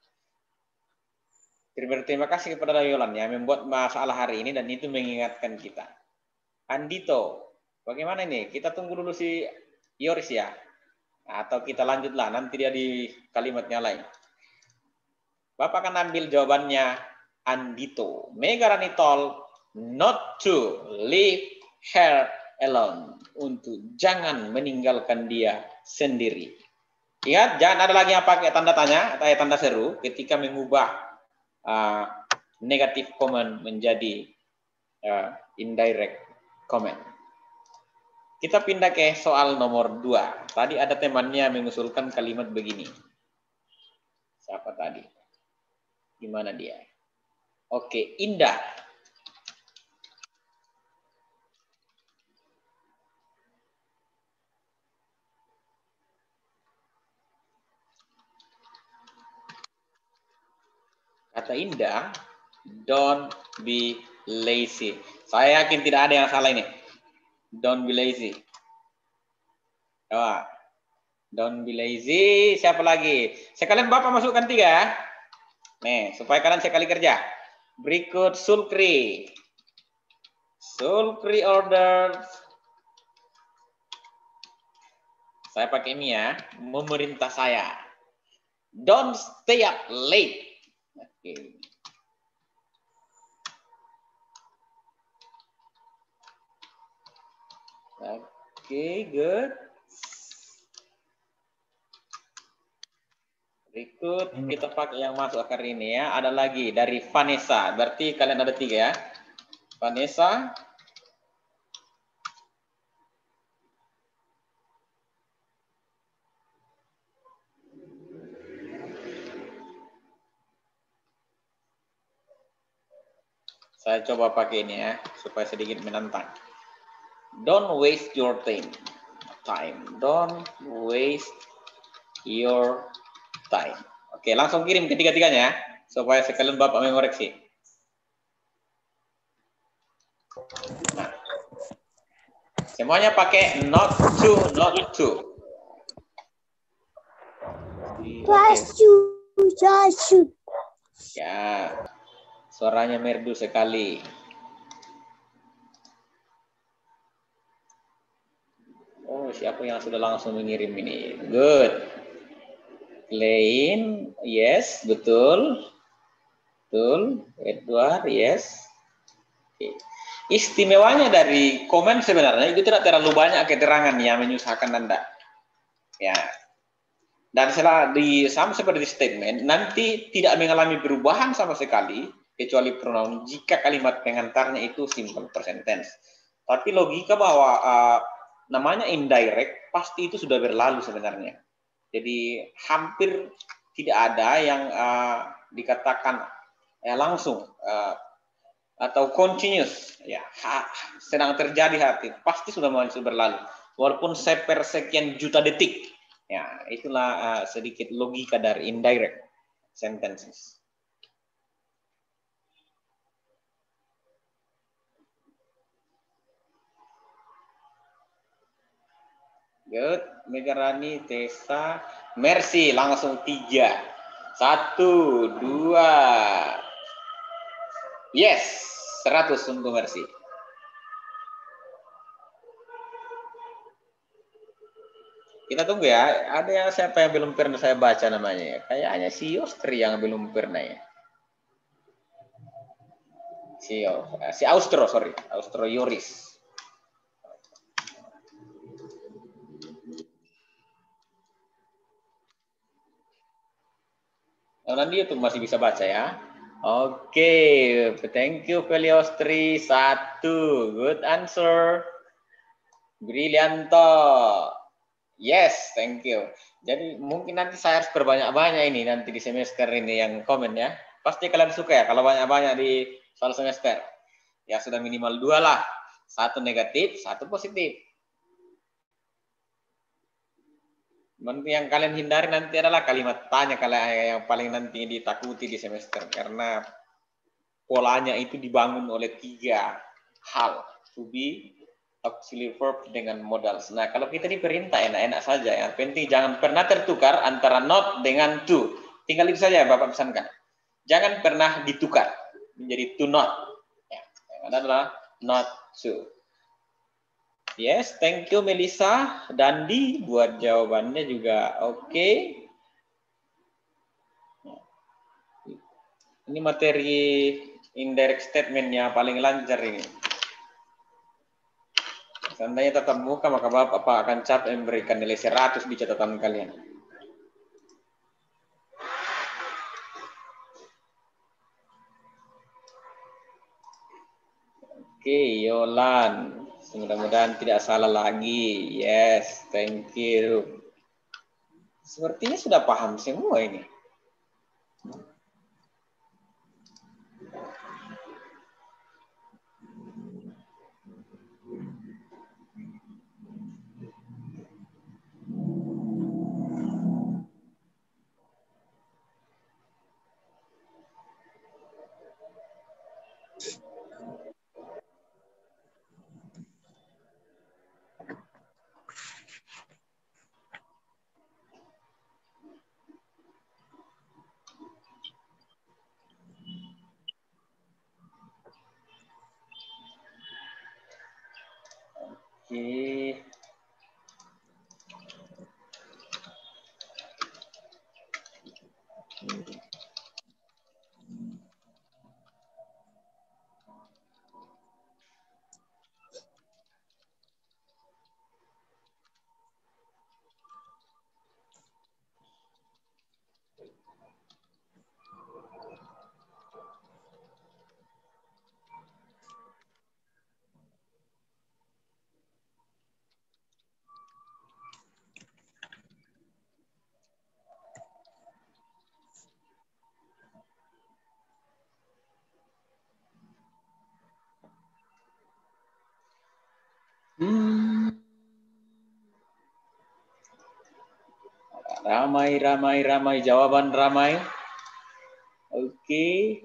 Speaker 1: Berterima kasih kepada Yolan yang membuat masalah hari ini dan itu mengingatkan kita. Andito, bagaimana ini? Kita tunggu dulu si Yoris ya. Atau kita lanjutlah, nanti dia di kalimatnya lain. Bapak akan ambil jawabannya Andito. Megarani told not to leave her alone. Untuk jangan meninggalkan dia sendiri. Ingat, jangan ada lagi yang pakai tanda tanya atau tanda seru ketika mengubah uh, negatif comment menjadi uh, indirect comment. Kita pindah ke soal nomor dua. Tadi ada temannya mengusulkan kalimat begini. Siapa tadi? Gimana dia? Oke, indah. Kata indah, don't be lazy. Saya yakin tidak ada yang salah ini. Don't be lazy. Coba. Don't be lazy. Siapa lagi? Sekalian Bapak masukkan tiga. Nih, supaya kalian sekali kerja. Berikut Sulkri. Sulkri order. Saya pakai ini ya. Memerintah saya. Don't stay up late. Oke. Oke, good. Berikut kita pakai yang masuk hari ini ya. Ada lagi dari Vanessa. Berarti kalian ada tiga ya. Vanessa. Saya coba pakai ini ya, supaya sedikit menantang. Don't waste your time. Time. Don't waste your time. Oke, langsung kirim ketiga-tiganya ya, supaya sekalian Bapak mengoreksi. Nah, semuanya pakai not to, not to.
Speaker 5: Just to, just to.
Speaker 1: Ya. Suaranya merdu sekali. Oh, siapa yang sudah langsung mengirim ini? Good. Lain, yes, betul. Betul. Edward, yes. Oke. Istimewanya dari komen sebenarnya itu tidak terlalu banyak keterangan yang menyusahkan Anda. Ya. Dan setelah di sama seperti statement, nanti tidak mengalami perubahan sama sekali. Kecuali pronoun jika kalimat pengantarnya itu simple present tense. Tapi logika bahwa uh, namanya indirect pasti itu sudah berlalu sebenarnya. Jadi hampir tidak ada yang uh, dikatakan ya, langsung uh, atau continuous ya ha, sedang terjadi hati pasti sudah mulai berlalu. Walaupun sepersekian juta detik. Ya, itulah uh, sedikit logika dari indirect sentences. Good, Megarani, Tessa, Mercy, langsung tiga. Satu, dua, Yes, seratus untuk Mercy. Kita tunggu ya. Ada yang siapa yang belum pernah saya baca namanya ya? Kayaknya si Yostri yang belum pernah ya. Si si Austro, sorry, Austro Yoris. Oh, nanti itu masih bisa baca ya. Oke, okay. Thank you Feli Austri. Satu, good answer. Brilianto. Yes, thank you. Jadi mungkin nanti saya harus perbanyak-banyak ini nanti di semester ini yang komen ya. Pasti kalian suka ya kalau banyak-banyak di soal semester. Ya sudah minimal dua lah. Satu negatif, satu positif. Yang kalian hindari nanti adalah kalimat tanya kalian yang paling nanti ditakuti di semester. Karena polanya itu dibangun oleh tiga hal. To be, auxiliary verb dengan modal. Nah, kalau kita diperintah enak-enak saja. Yang penting jangan pernah tertukar antara not dengan to. Tinggal itu saja Bapak pesankan. Jangan pernah ditukar menjadi to not. Ya, yang ada adalah not to. Yes, thank you Melissa. Dandi buat jawabannya juga oke. Okay. Ini materi indirect statement-nya paling lancar ini. Seandainya tatap muka, maka Bapak akan capek memberikan nilai seratus di catatan kalian. Oke, Yolan. Mudah-mudahan tidak salah lagi. Yes, thank you. Sepertinya sudah paham semua ini. Oke. Hmm. Ramai, ramai, ramai. Jawaban ramai. Oke.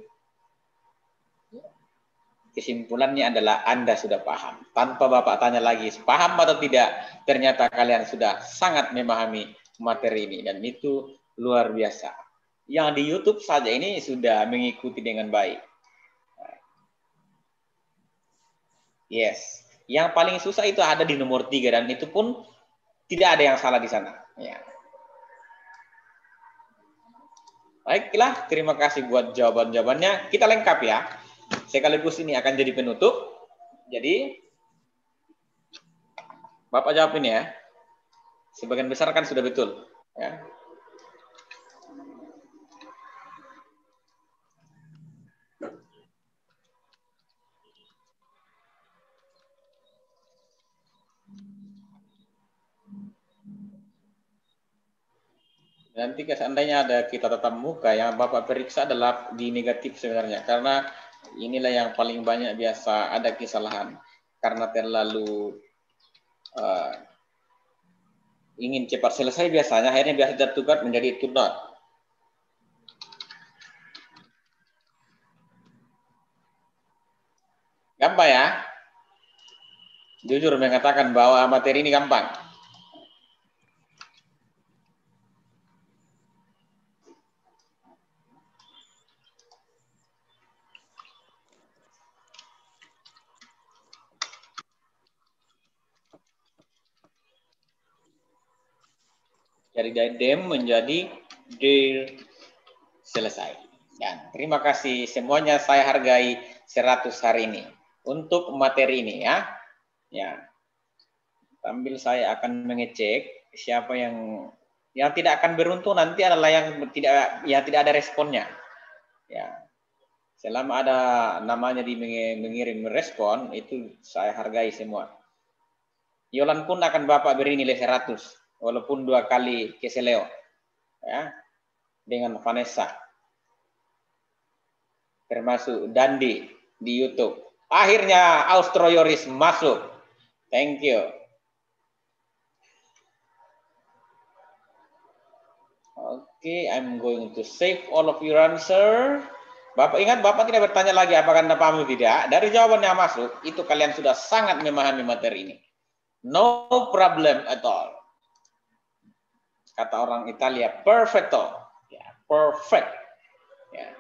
Speaker 1: Kesimpulannya adalah Anda sudah paham. Tanpa Bapak tanya lagi, paham atau tidak? Ternyata kalian sudah sangat memahami materi ini. Dan itu luar biasa. Yang di YouTube saja ini sudah mengikuti dengan baik. Yes. Yang paling susah itu ada di nomor tiga. Dan itu pun tidak ada yang salah di sana. Ya. Baiklah, terima kasih buat jawaban-jawabannya. Kita lengkap ya. Sekaligus ini akan jadi penutup. Jadi, Bapak jawab ini ya. Sebagian besar kan sudah betul. Ya. Nanti seandainya ada kita tatap muka, yang Bapak periksa adalah di negatif sebenarnya. Karena inilah yang paling banyak biasa ada kesalahan. Karena terlalu uh, ingin cepat selesai biasanya, akhirnya biasa tertukar menjadi to not. Gampang ya? Jujur mengatakan bahwa materi ini gampang. Dari dem menjadi dir. Selesai. Dan terima kasih semuanya, saya hargai seratus hari ini. Untuk materi ini ya. Ya. Sambil saya akan mengecek siapa yang yang tidak akan beruntung nanti adalah yang tidak ya tidak ada responnya. Ya. Selama ada namanya di mengirim respon, itu saya hargai semua. Yolan pun akan Bapak beri nilai seratus, walaupun dua kali keseleo. Ya. Dengan Vanessa. Termasuk Dandi di YouTube. Akhirnya Austroyoris masuk. Thank you. Oke, okay, I'm going to save all of your answer. Bapak ingat, Bapak tidak bertanya lagi apakah Anda paham atau tidak. Dari jawaban yang masuk, itu kalian sudah sangat memahami materi ini. No problem at all. Kata orang Italia, perfecto. Ya, perfect. Ya.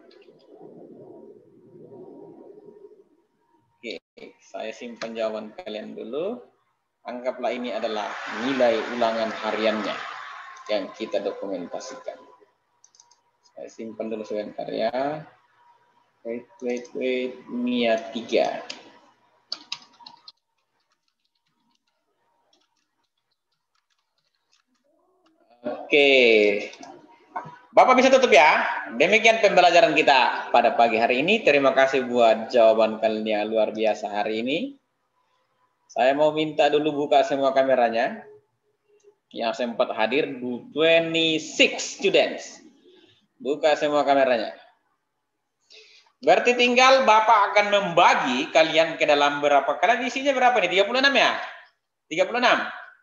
Speaker 1: Oke, saya simpan jawaban kalian dulu. Anggaplah ini adalah nilai ulangan hariannya yang kita dokumentasikan. Saya simpan dulu sebagian karya. Wait, wait, wait. Mia tiga. Oke. Bapak bisa tutup ya. Demikian pembelajaran kita pada pagi hari ini. Terima kasih buat jawaban kalian yang luar biasa hari ini. Saya mau minta dulu buka semua kameranya. Yang sempat hadir, dua puluh enam students. Buka semua kameranya. Berarti tinggal Bapak akan membagi kalian ke dalam berapa? Kalian isinya berapa nih? tiga puluh enam ya? tiga puluh enam?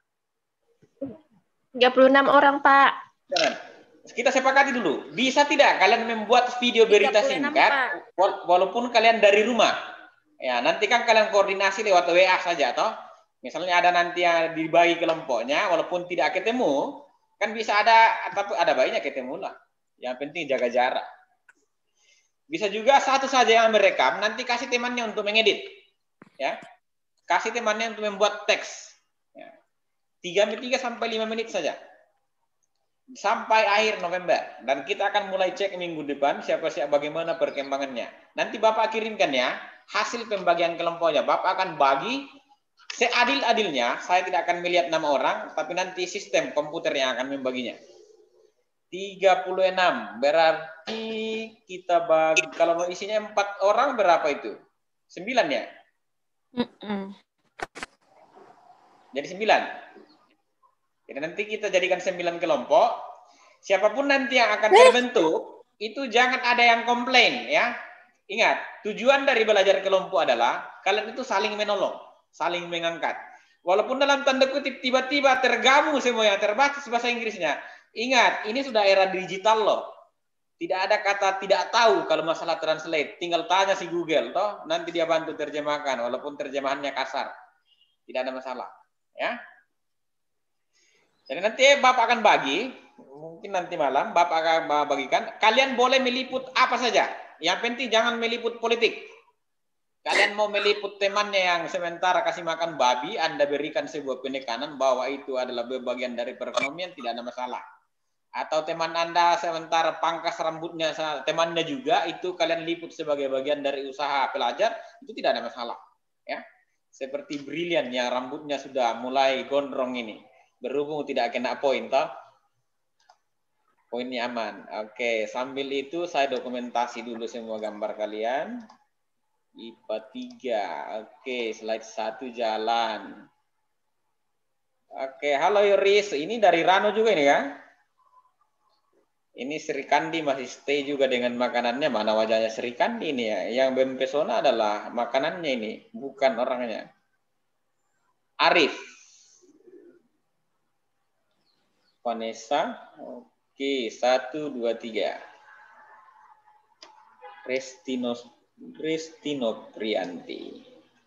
Speaker 4: tiga puluh enam orang, Pak.
Speaker 1: Jangan. Kita sepakati dulu. Bisa tidak kalian membuat video berita singkat walaupun kalian dari rumah? Ya, nanti kan kalian koordinasi lewat W A saja toh. Misalnya ada nanti yang dibagi kelompoknya walaupun tidak ketemu, kan bisa ada tapi ada baiknya ketemu lah. Yang penting jaga jarak. Bisa juga satu saja yang merekam, nanti kasih temannya untuk mengedit. Ya. Kasih temannya untuk membuat teks. Ya. tiga sampai lima menit saja. Sampai akhir November. Dan kita akan mulai cek minggu depan siapa-siapa bagaimana perkembangannya. Nanti Bapak kirimkan ya, hasil pembagian kelompoknya. Bapak akan bagi seadil-adilnya. Saya tidak akan melihat nama orang, tapi nanti sistem komputer yang akan membaginya. tiga puluh enam berarti kita bagi, kalau mau isinya empat orang berapa itu? sembilan ya?
Speaker 4: Mm-mm.
Speaker 1: Jadi sembilan. Jadi nanti kita jadikan sembilan kelompok. Siapapun nanti yang akan terbentuk, itu jangan ada yang komplain ya. Ingat, tujuan dari belajar kelompok adalah kalian itu saling menolong, saling mengangkat. Walaupun dalam tanda kutip tiba-tiba tergabung semua yang terbatas bahasa Inggrisnya. Ingat, ini sudah era digital loh. Tidak ada kata tidak tahu kalau masalah translate. Tinggal tanya si Google toh, nanti dia bantu terjemahkan walaupun terjemahannya kasar. Tidak ada masalah, ya. Jadi nanti Bapak akan bagi, mungkin nanti malam Bapak akan bagikan. Kalian boleh meliput apa saja. Yang penting jangan meliput politik. Kalian mau meliput temannya yang sementara kasih makan babi, Anda berikan sebuah penekanan bahwa itu adalah bagian dari perekonomian, tidak ada masalah. Atau teman Anda sementara pangkas rambutnya temannya juga, itu kalian liput sebagai bagian dari usaha pelajar, itu tidak ada masalah. Ya, seperti Brilian yang rambutnya sudah mulai gondrong ini, berhubung tidak kena poin, toh? Poinnya aman. Oke, sambil itu saya dokumentasi dulu semua gambar kalian. I P A tiga. Oke, slide satu jalan. Oke, halo Yoris. Ini dari Rano juga ini ya? Ini Sri Kandi masih stay juga dengan makanannya. Mana wajahnya Sri Kandi ini ya? Yang mempesona adalah makanannya ini, bukan orangnya. Arif. Vanessa. Oke, satu, dua, tiga. Restino, Restino Prianti.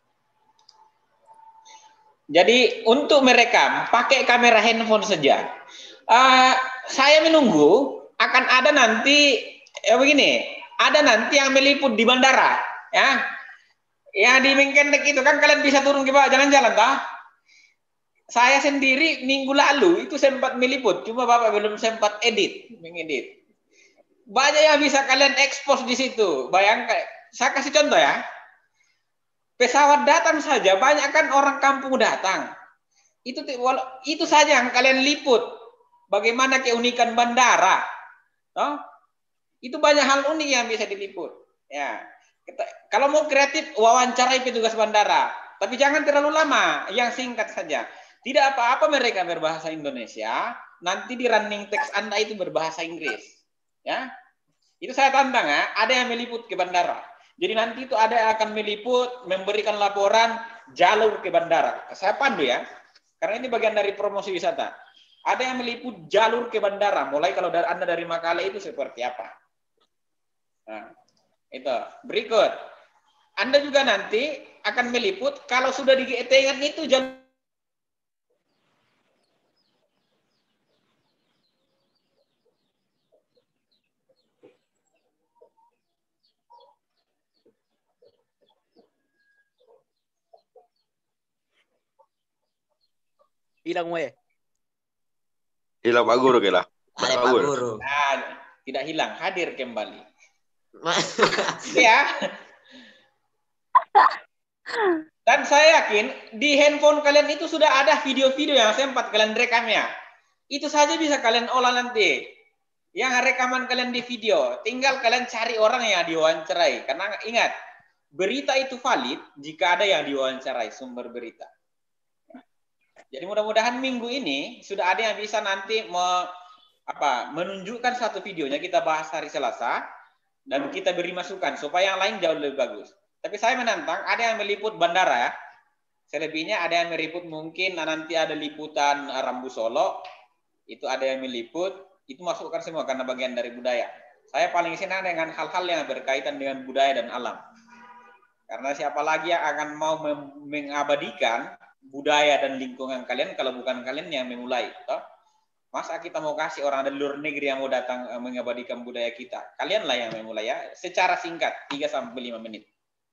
Speaker 1: Jadi untuk merekam, pakai kamera handphone saja. Uh, saya menunggu akan ada nanti ya begini, ada nanti yang meliput di bandara, ya, ya di Mengkendek itu kan kalian bisa turun ke bawah jalan-jalan, toh? saya sendiri minggu lalu itu sempat meliput, cuma Bapak belum sempat edit, mengedit. Banyak yang bisa kalian expose di situ. Bayangkan, saya kasih contoh ya. Pesawat datang saja, banyak kan orang kampung datang. Itu itu saja yang kalian liput. Bagaimana keunikan bandara. Oh? Itu banyak hal unik yang bisa diliput. Ya. Kalau mau kreatif, wawancarai petugas bandara. Tapi jangan terlalu lama, yang singkat saja. Tidak apa-apa mereka berbahasa Indonesia, nanti di running text Anda itu berbahasa Inggris. Ya, itu saya tantang ya. Ada yang meliput ke bandara. Jadi nanti itu ada yang akan meliput, memberikan laporan jalur ke bandara. Saya pandu ya, karena ini bagian dari promosi wisata. Ada yang meliput jalur ke bandara. Mulai kalau dari Anda dari Makale itu seperti apa? Nah, itu berikut. Anda juga nanti akan meliput kalau sudah di Getengan itu jalur.
Speaker 6: Hilang weh.
Speaker 7: Hilang Pak Guru kira.
Speaker 6: Ada Pak Guru.
Speaker 1: Nah, tidak hilang, hadir kembali. Ya. Dan saya yakin di handphone kalian itu sudah ada video-video yang sempat kalian rekam ya. Itu saja bisa kalian olah nanti. Yang rekaman kalian di video, tinggal kalian cari orang yang diwawancarai. Karena ingat, berita itu valid jika ada yang diwawancarai, sumber berita. Jadi mudah-mudahan minggu ini sudah ada yang bisa nanti me, apa, menunjukkan satu videonya, kita bahas hari Selasa, dan kita beri masukan supaya yang lain jauh lebih bagus. Tapi saya menantang, ada yang meliput bandara ya. Selebihnya ada yang meliput mungkin nanti ada liputan Rambu Solo, itu ada yang meliput, itu masukkan semua karena bagian dari budaya. Saya paling senang dengan hal-hal yang berkaitan dengan budaya dan alam. Karena siapa lagi yang akan mau mengabadikan budaya dan lingkungan kalian kalau bukan kalian yang memulai, toh? Masa kita mau kasih orang dari luar negeri yang mau datang mengabadikan budaya kita? Kalianlah yang memulai ya, secara singkat tiga sampai lima menit.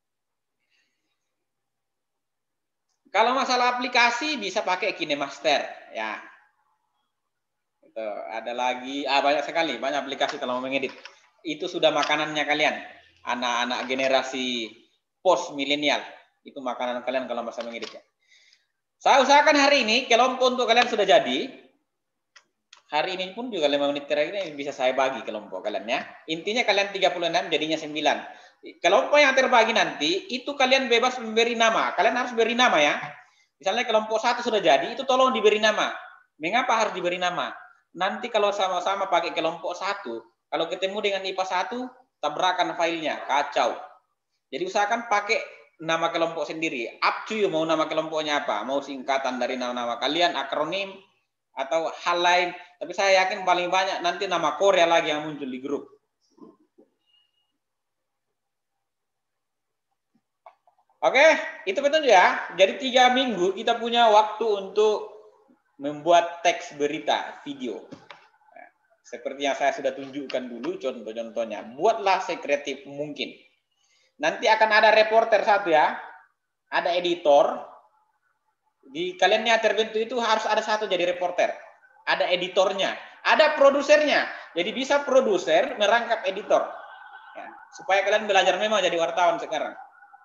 Speaker 1: Kalau masalah aplikasi bisa pakai KineMaster ya. Itu ada lagi, ah, banyak sekali, banyak aplikasi kalau mau mengedit. Itu sudah makanannya kalian, anak-anak generasi post milenial. Itu makanan kalian kalau masa mengeditnya. Saya usahakan hari ini kelompok untuk kalian sudah jadi. Hari ini pun juga lima menit terakhir ini bisa saya bagi kelompok kalian ya. Intinya kalian tiga puluh enam jadinya sembilan. Kelompok yang terbagi nanti itu kalian bebas memberi nama. Kalian harus beri nama ya. Misalnya kelompok satu sudah jadi, itu tolong diberi nama. Mengapa harus diberi nama? Nanti kalau sama-sama pakai kelompok satu, kalau ketemu dengan I P A satu, tabrakan filenya, kacau. Jadi usahakan pakai nama kelompok sendiri. Up to you mau nama kelompoknya apa. Mau singkatan dari nama-nama kalian, akronim, atau hal lain. Tapi saya yakin paling banyak nanti nama Korea lagi yang muncul di grup. Oke, itu betul ya. Jadi tiga minggu kita punya waktu untuk membuat teks berita video. Seperti yang saya sudah tunjukkan dulu contoh-contohnya. Buatlah sekreatif mungkin. Nanti akan ada reporter satu ya. Ada editor. Di kalian yang terbentuk itu harus ada satu jadi reporter. Ada editornya. Ada produsernya. Jadi bisa produser merangkap editor. Ya, supaya kalian belajar memang jadi wartawan sekarang.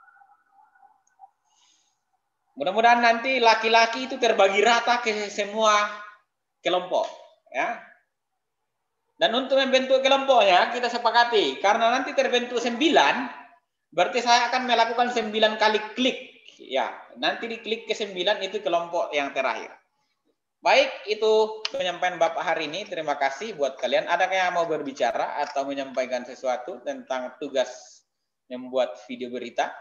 Speaker 1: Mudah-mudahan nanti laki-laki itu terbagi rata ke semua kelompok. Ya. Dan untuk membentuk kelompoknya kita sepakati. Karena nanti terbentuk sembilan, berarti saya akan melakukan sembilan kali klik. Ya, nanti diklik ke sembilan itu kelompok yang terakhir. Baik, itu penyampaian Bapak hari ini. Terima kasih buat kalian. Adakah yang mau berbicara atau menyampaikan sesuatu tentang tugas membuat video berita?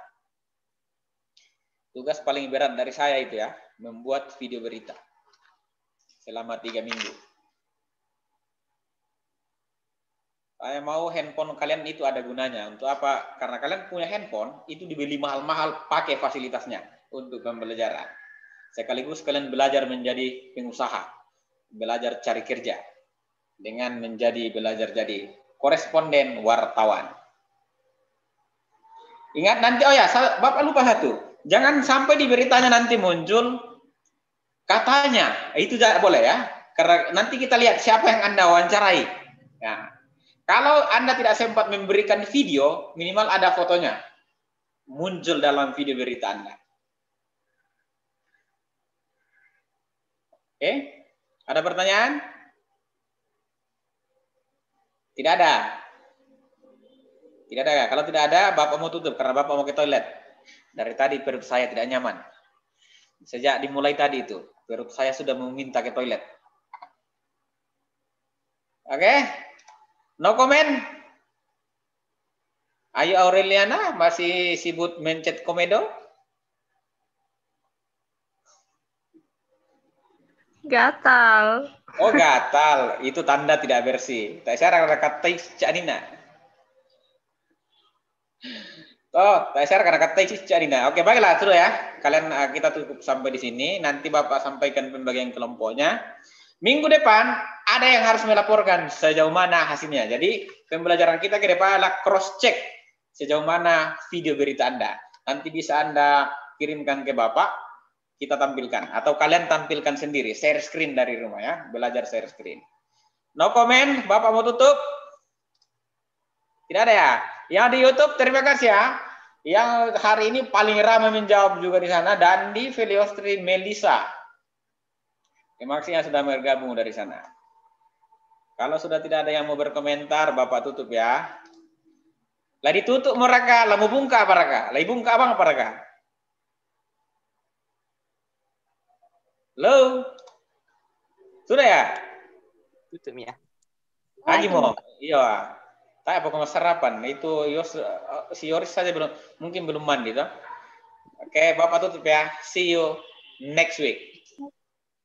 Speaker 1: Tugas paling berat dari saya itu ya, membuat video berita selama tiga minggu. Saya mau handphone kalian itu ada gunanya. Untuk apa? Karena kalian punya handphone, itu dibeli mahal-mahal, pakai fasilitasnya untuk pembelajaran. Sekaligus kalian belajar menjadi pengusaha, belajar cari kerja, dengan menjadi belajar jadi koresponden wartawan. Ingat nanti, oh ya, Bapak lupa satu. Jangan sampai di beritanya nanti muncul Katanya, itu tidak boleh ya. Karena nanti kita lihat siapa yang Anda wawancarai. Ya. Kalau Anda tidak sempat memberikan video, minimal ada fotonya. Muncul dalam video berita Anda. Oke? Ada pertanyaan? Tidak ada. Tidak ada. Kalau tidak ada, Bapak mau tutup karena Bapak mau ke toilet. Dari tadi perut saya tidak nyaman. Sejak dimulai tadi itu, perut saya sudah meminta ke toilet. Oke? Okay? No comment? Ayo Aureliana, masih sibuk mencet komedo?
Speaker 4: Gatal.
Speaker 1: Oh gatal, itu tanda tidak bersih. Tak saya kata Cak Nina. Oh, tak saya kata Cak Nina. Oke, baiklah sudah ya. Kalian kita tutup sampai di sini. Nanti Bapak sampaikan pembagian kelompoknya. Minggu depan ada yang harus melaporkan sejauh mana hasilnya. Jadi pembelajaran kita ke depan adalah cross check sejauh mana video berita Anda. Nanti bisa Anda kirimkan ke Bapak, kita tampilkan. Atau kalian tampilkan sendiri, share screen dari rumah ya. Belajar share screen. No comment, Bapak mau tutup? Tidak ada ya? Yang di YouTube terima kasih ya. Yang hari ini paling ramai menjawab juga di sana. Dan di video stream Melisa. Terima kasih yang sudah bergabung dari sana. Kalau sudah tidak ada yang mau berkomentar, Bapak tutup ya. Lah ditutup mereka, lah mau bungka apa mereka? Lah bungka abang apa mereka? Halo? Sudah ya?
Speaker 6: Tutup ya.
Speaker 1: Haji mau? Iya. Tak apa sarapan. Itu Yos, si Yoris saja belum, mungkin belum mandi toh. Oke, Bapak tutup ya. See you next week.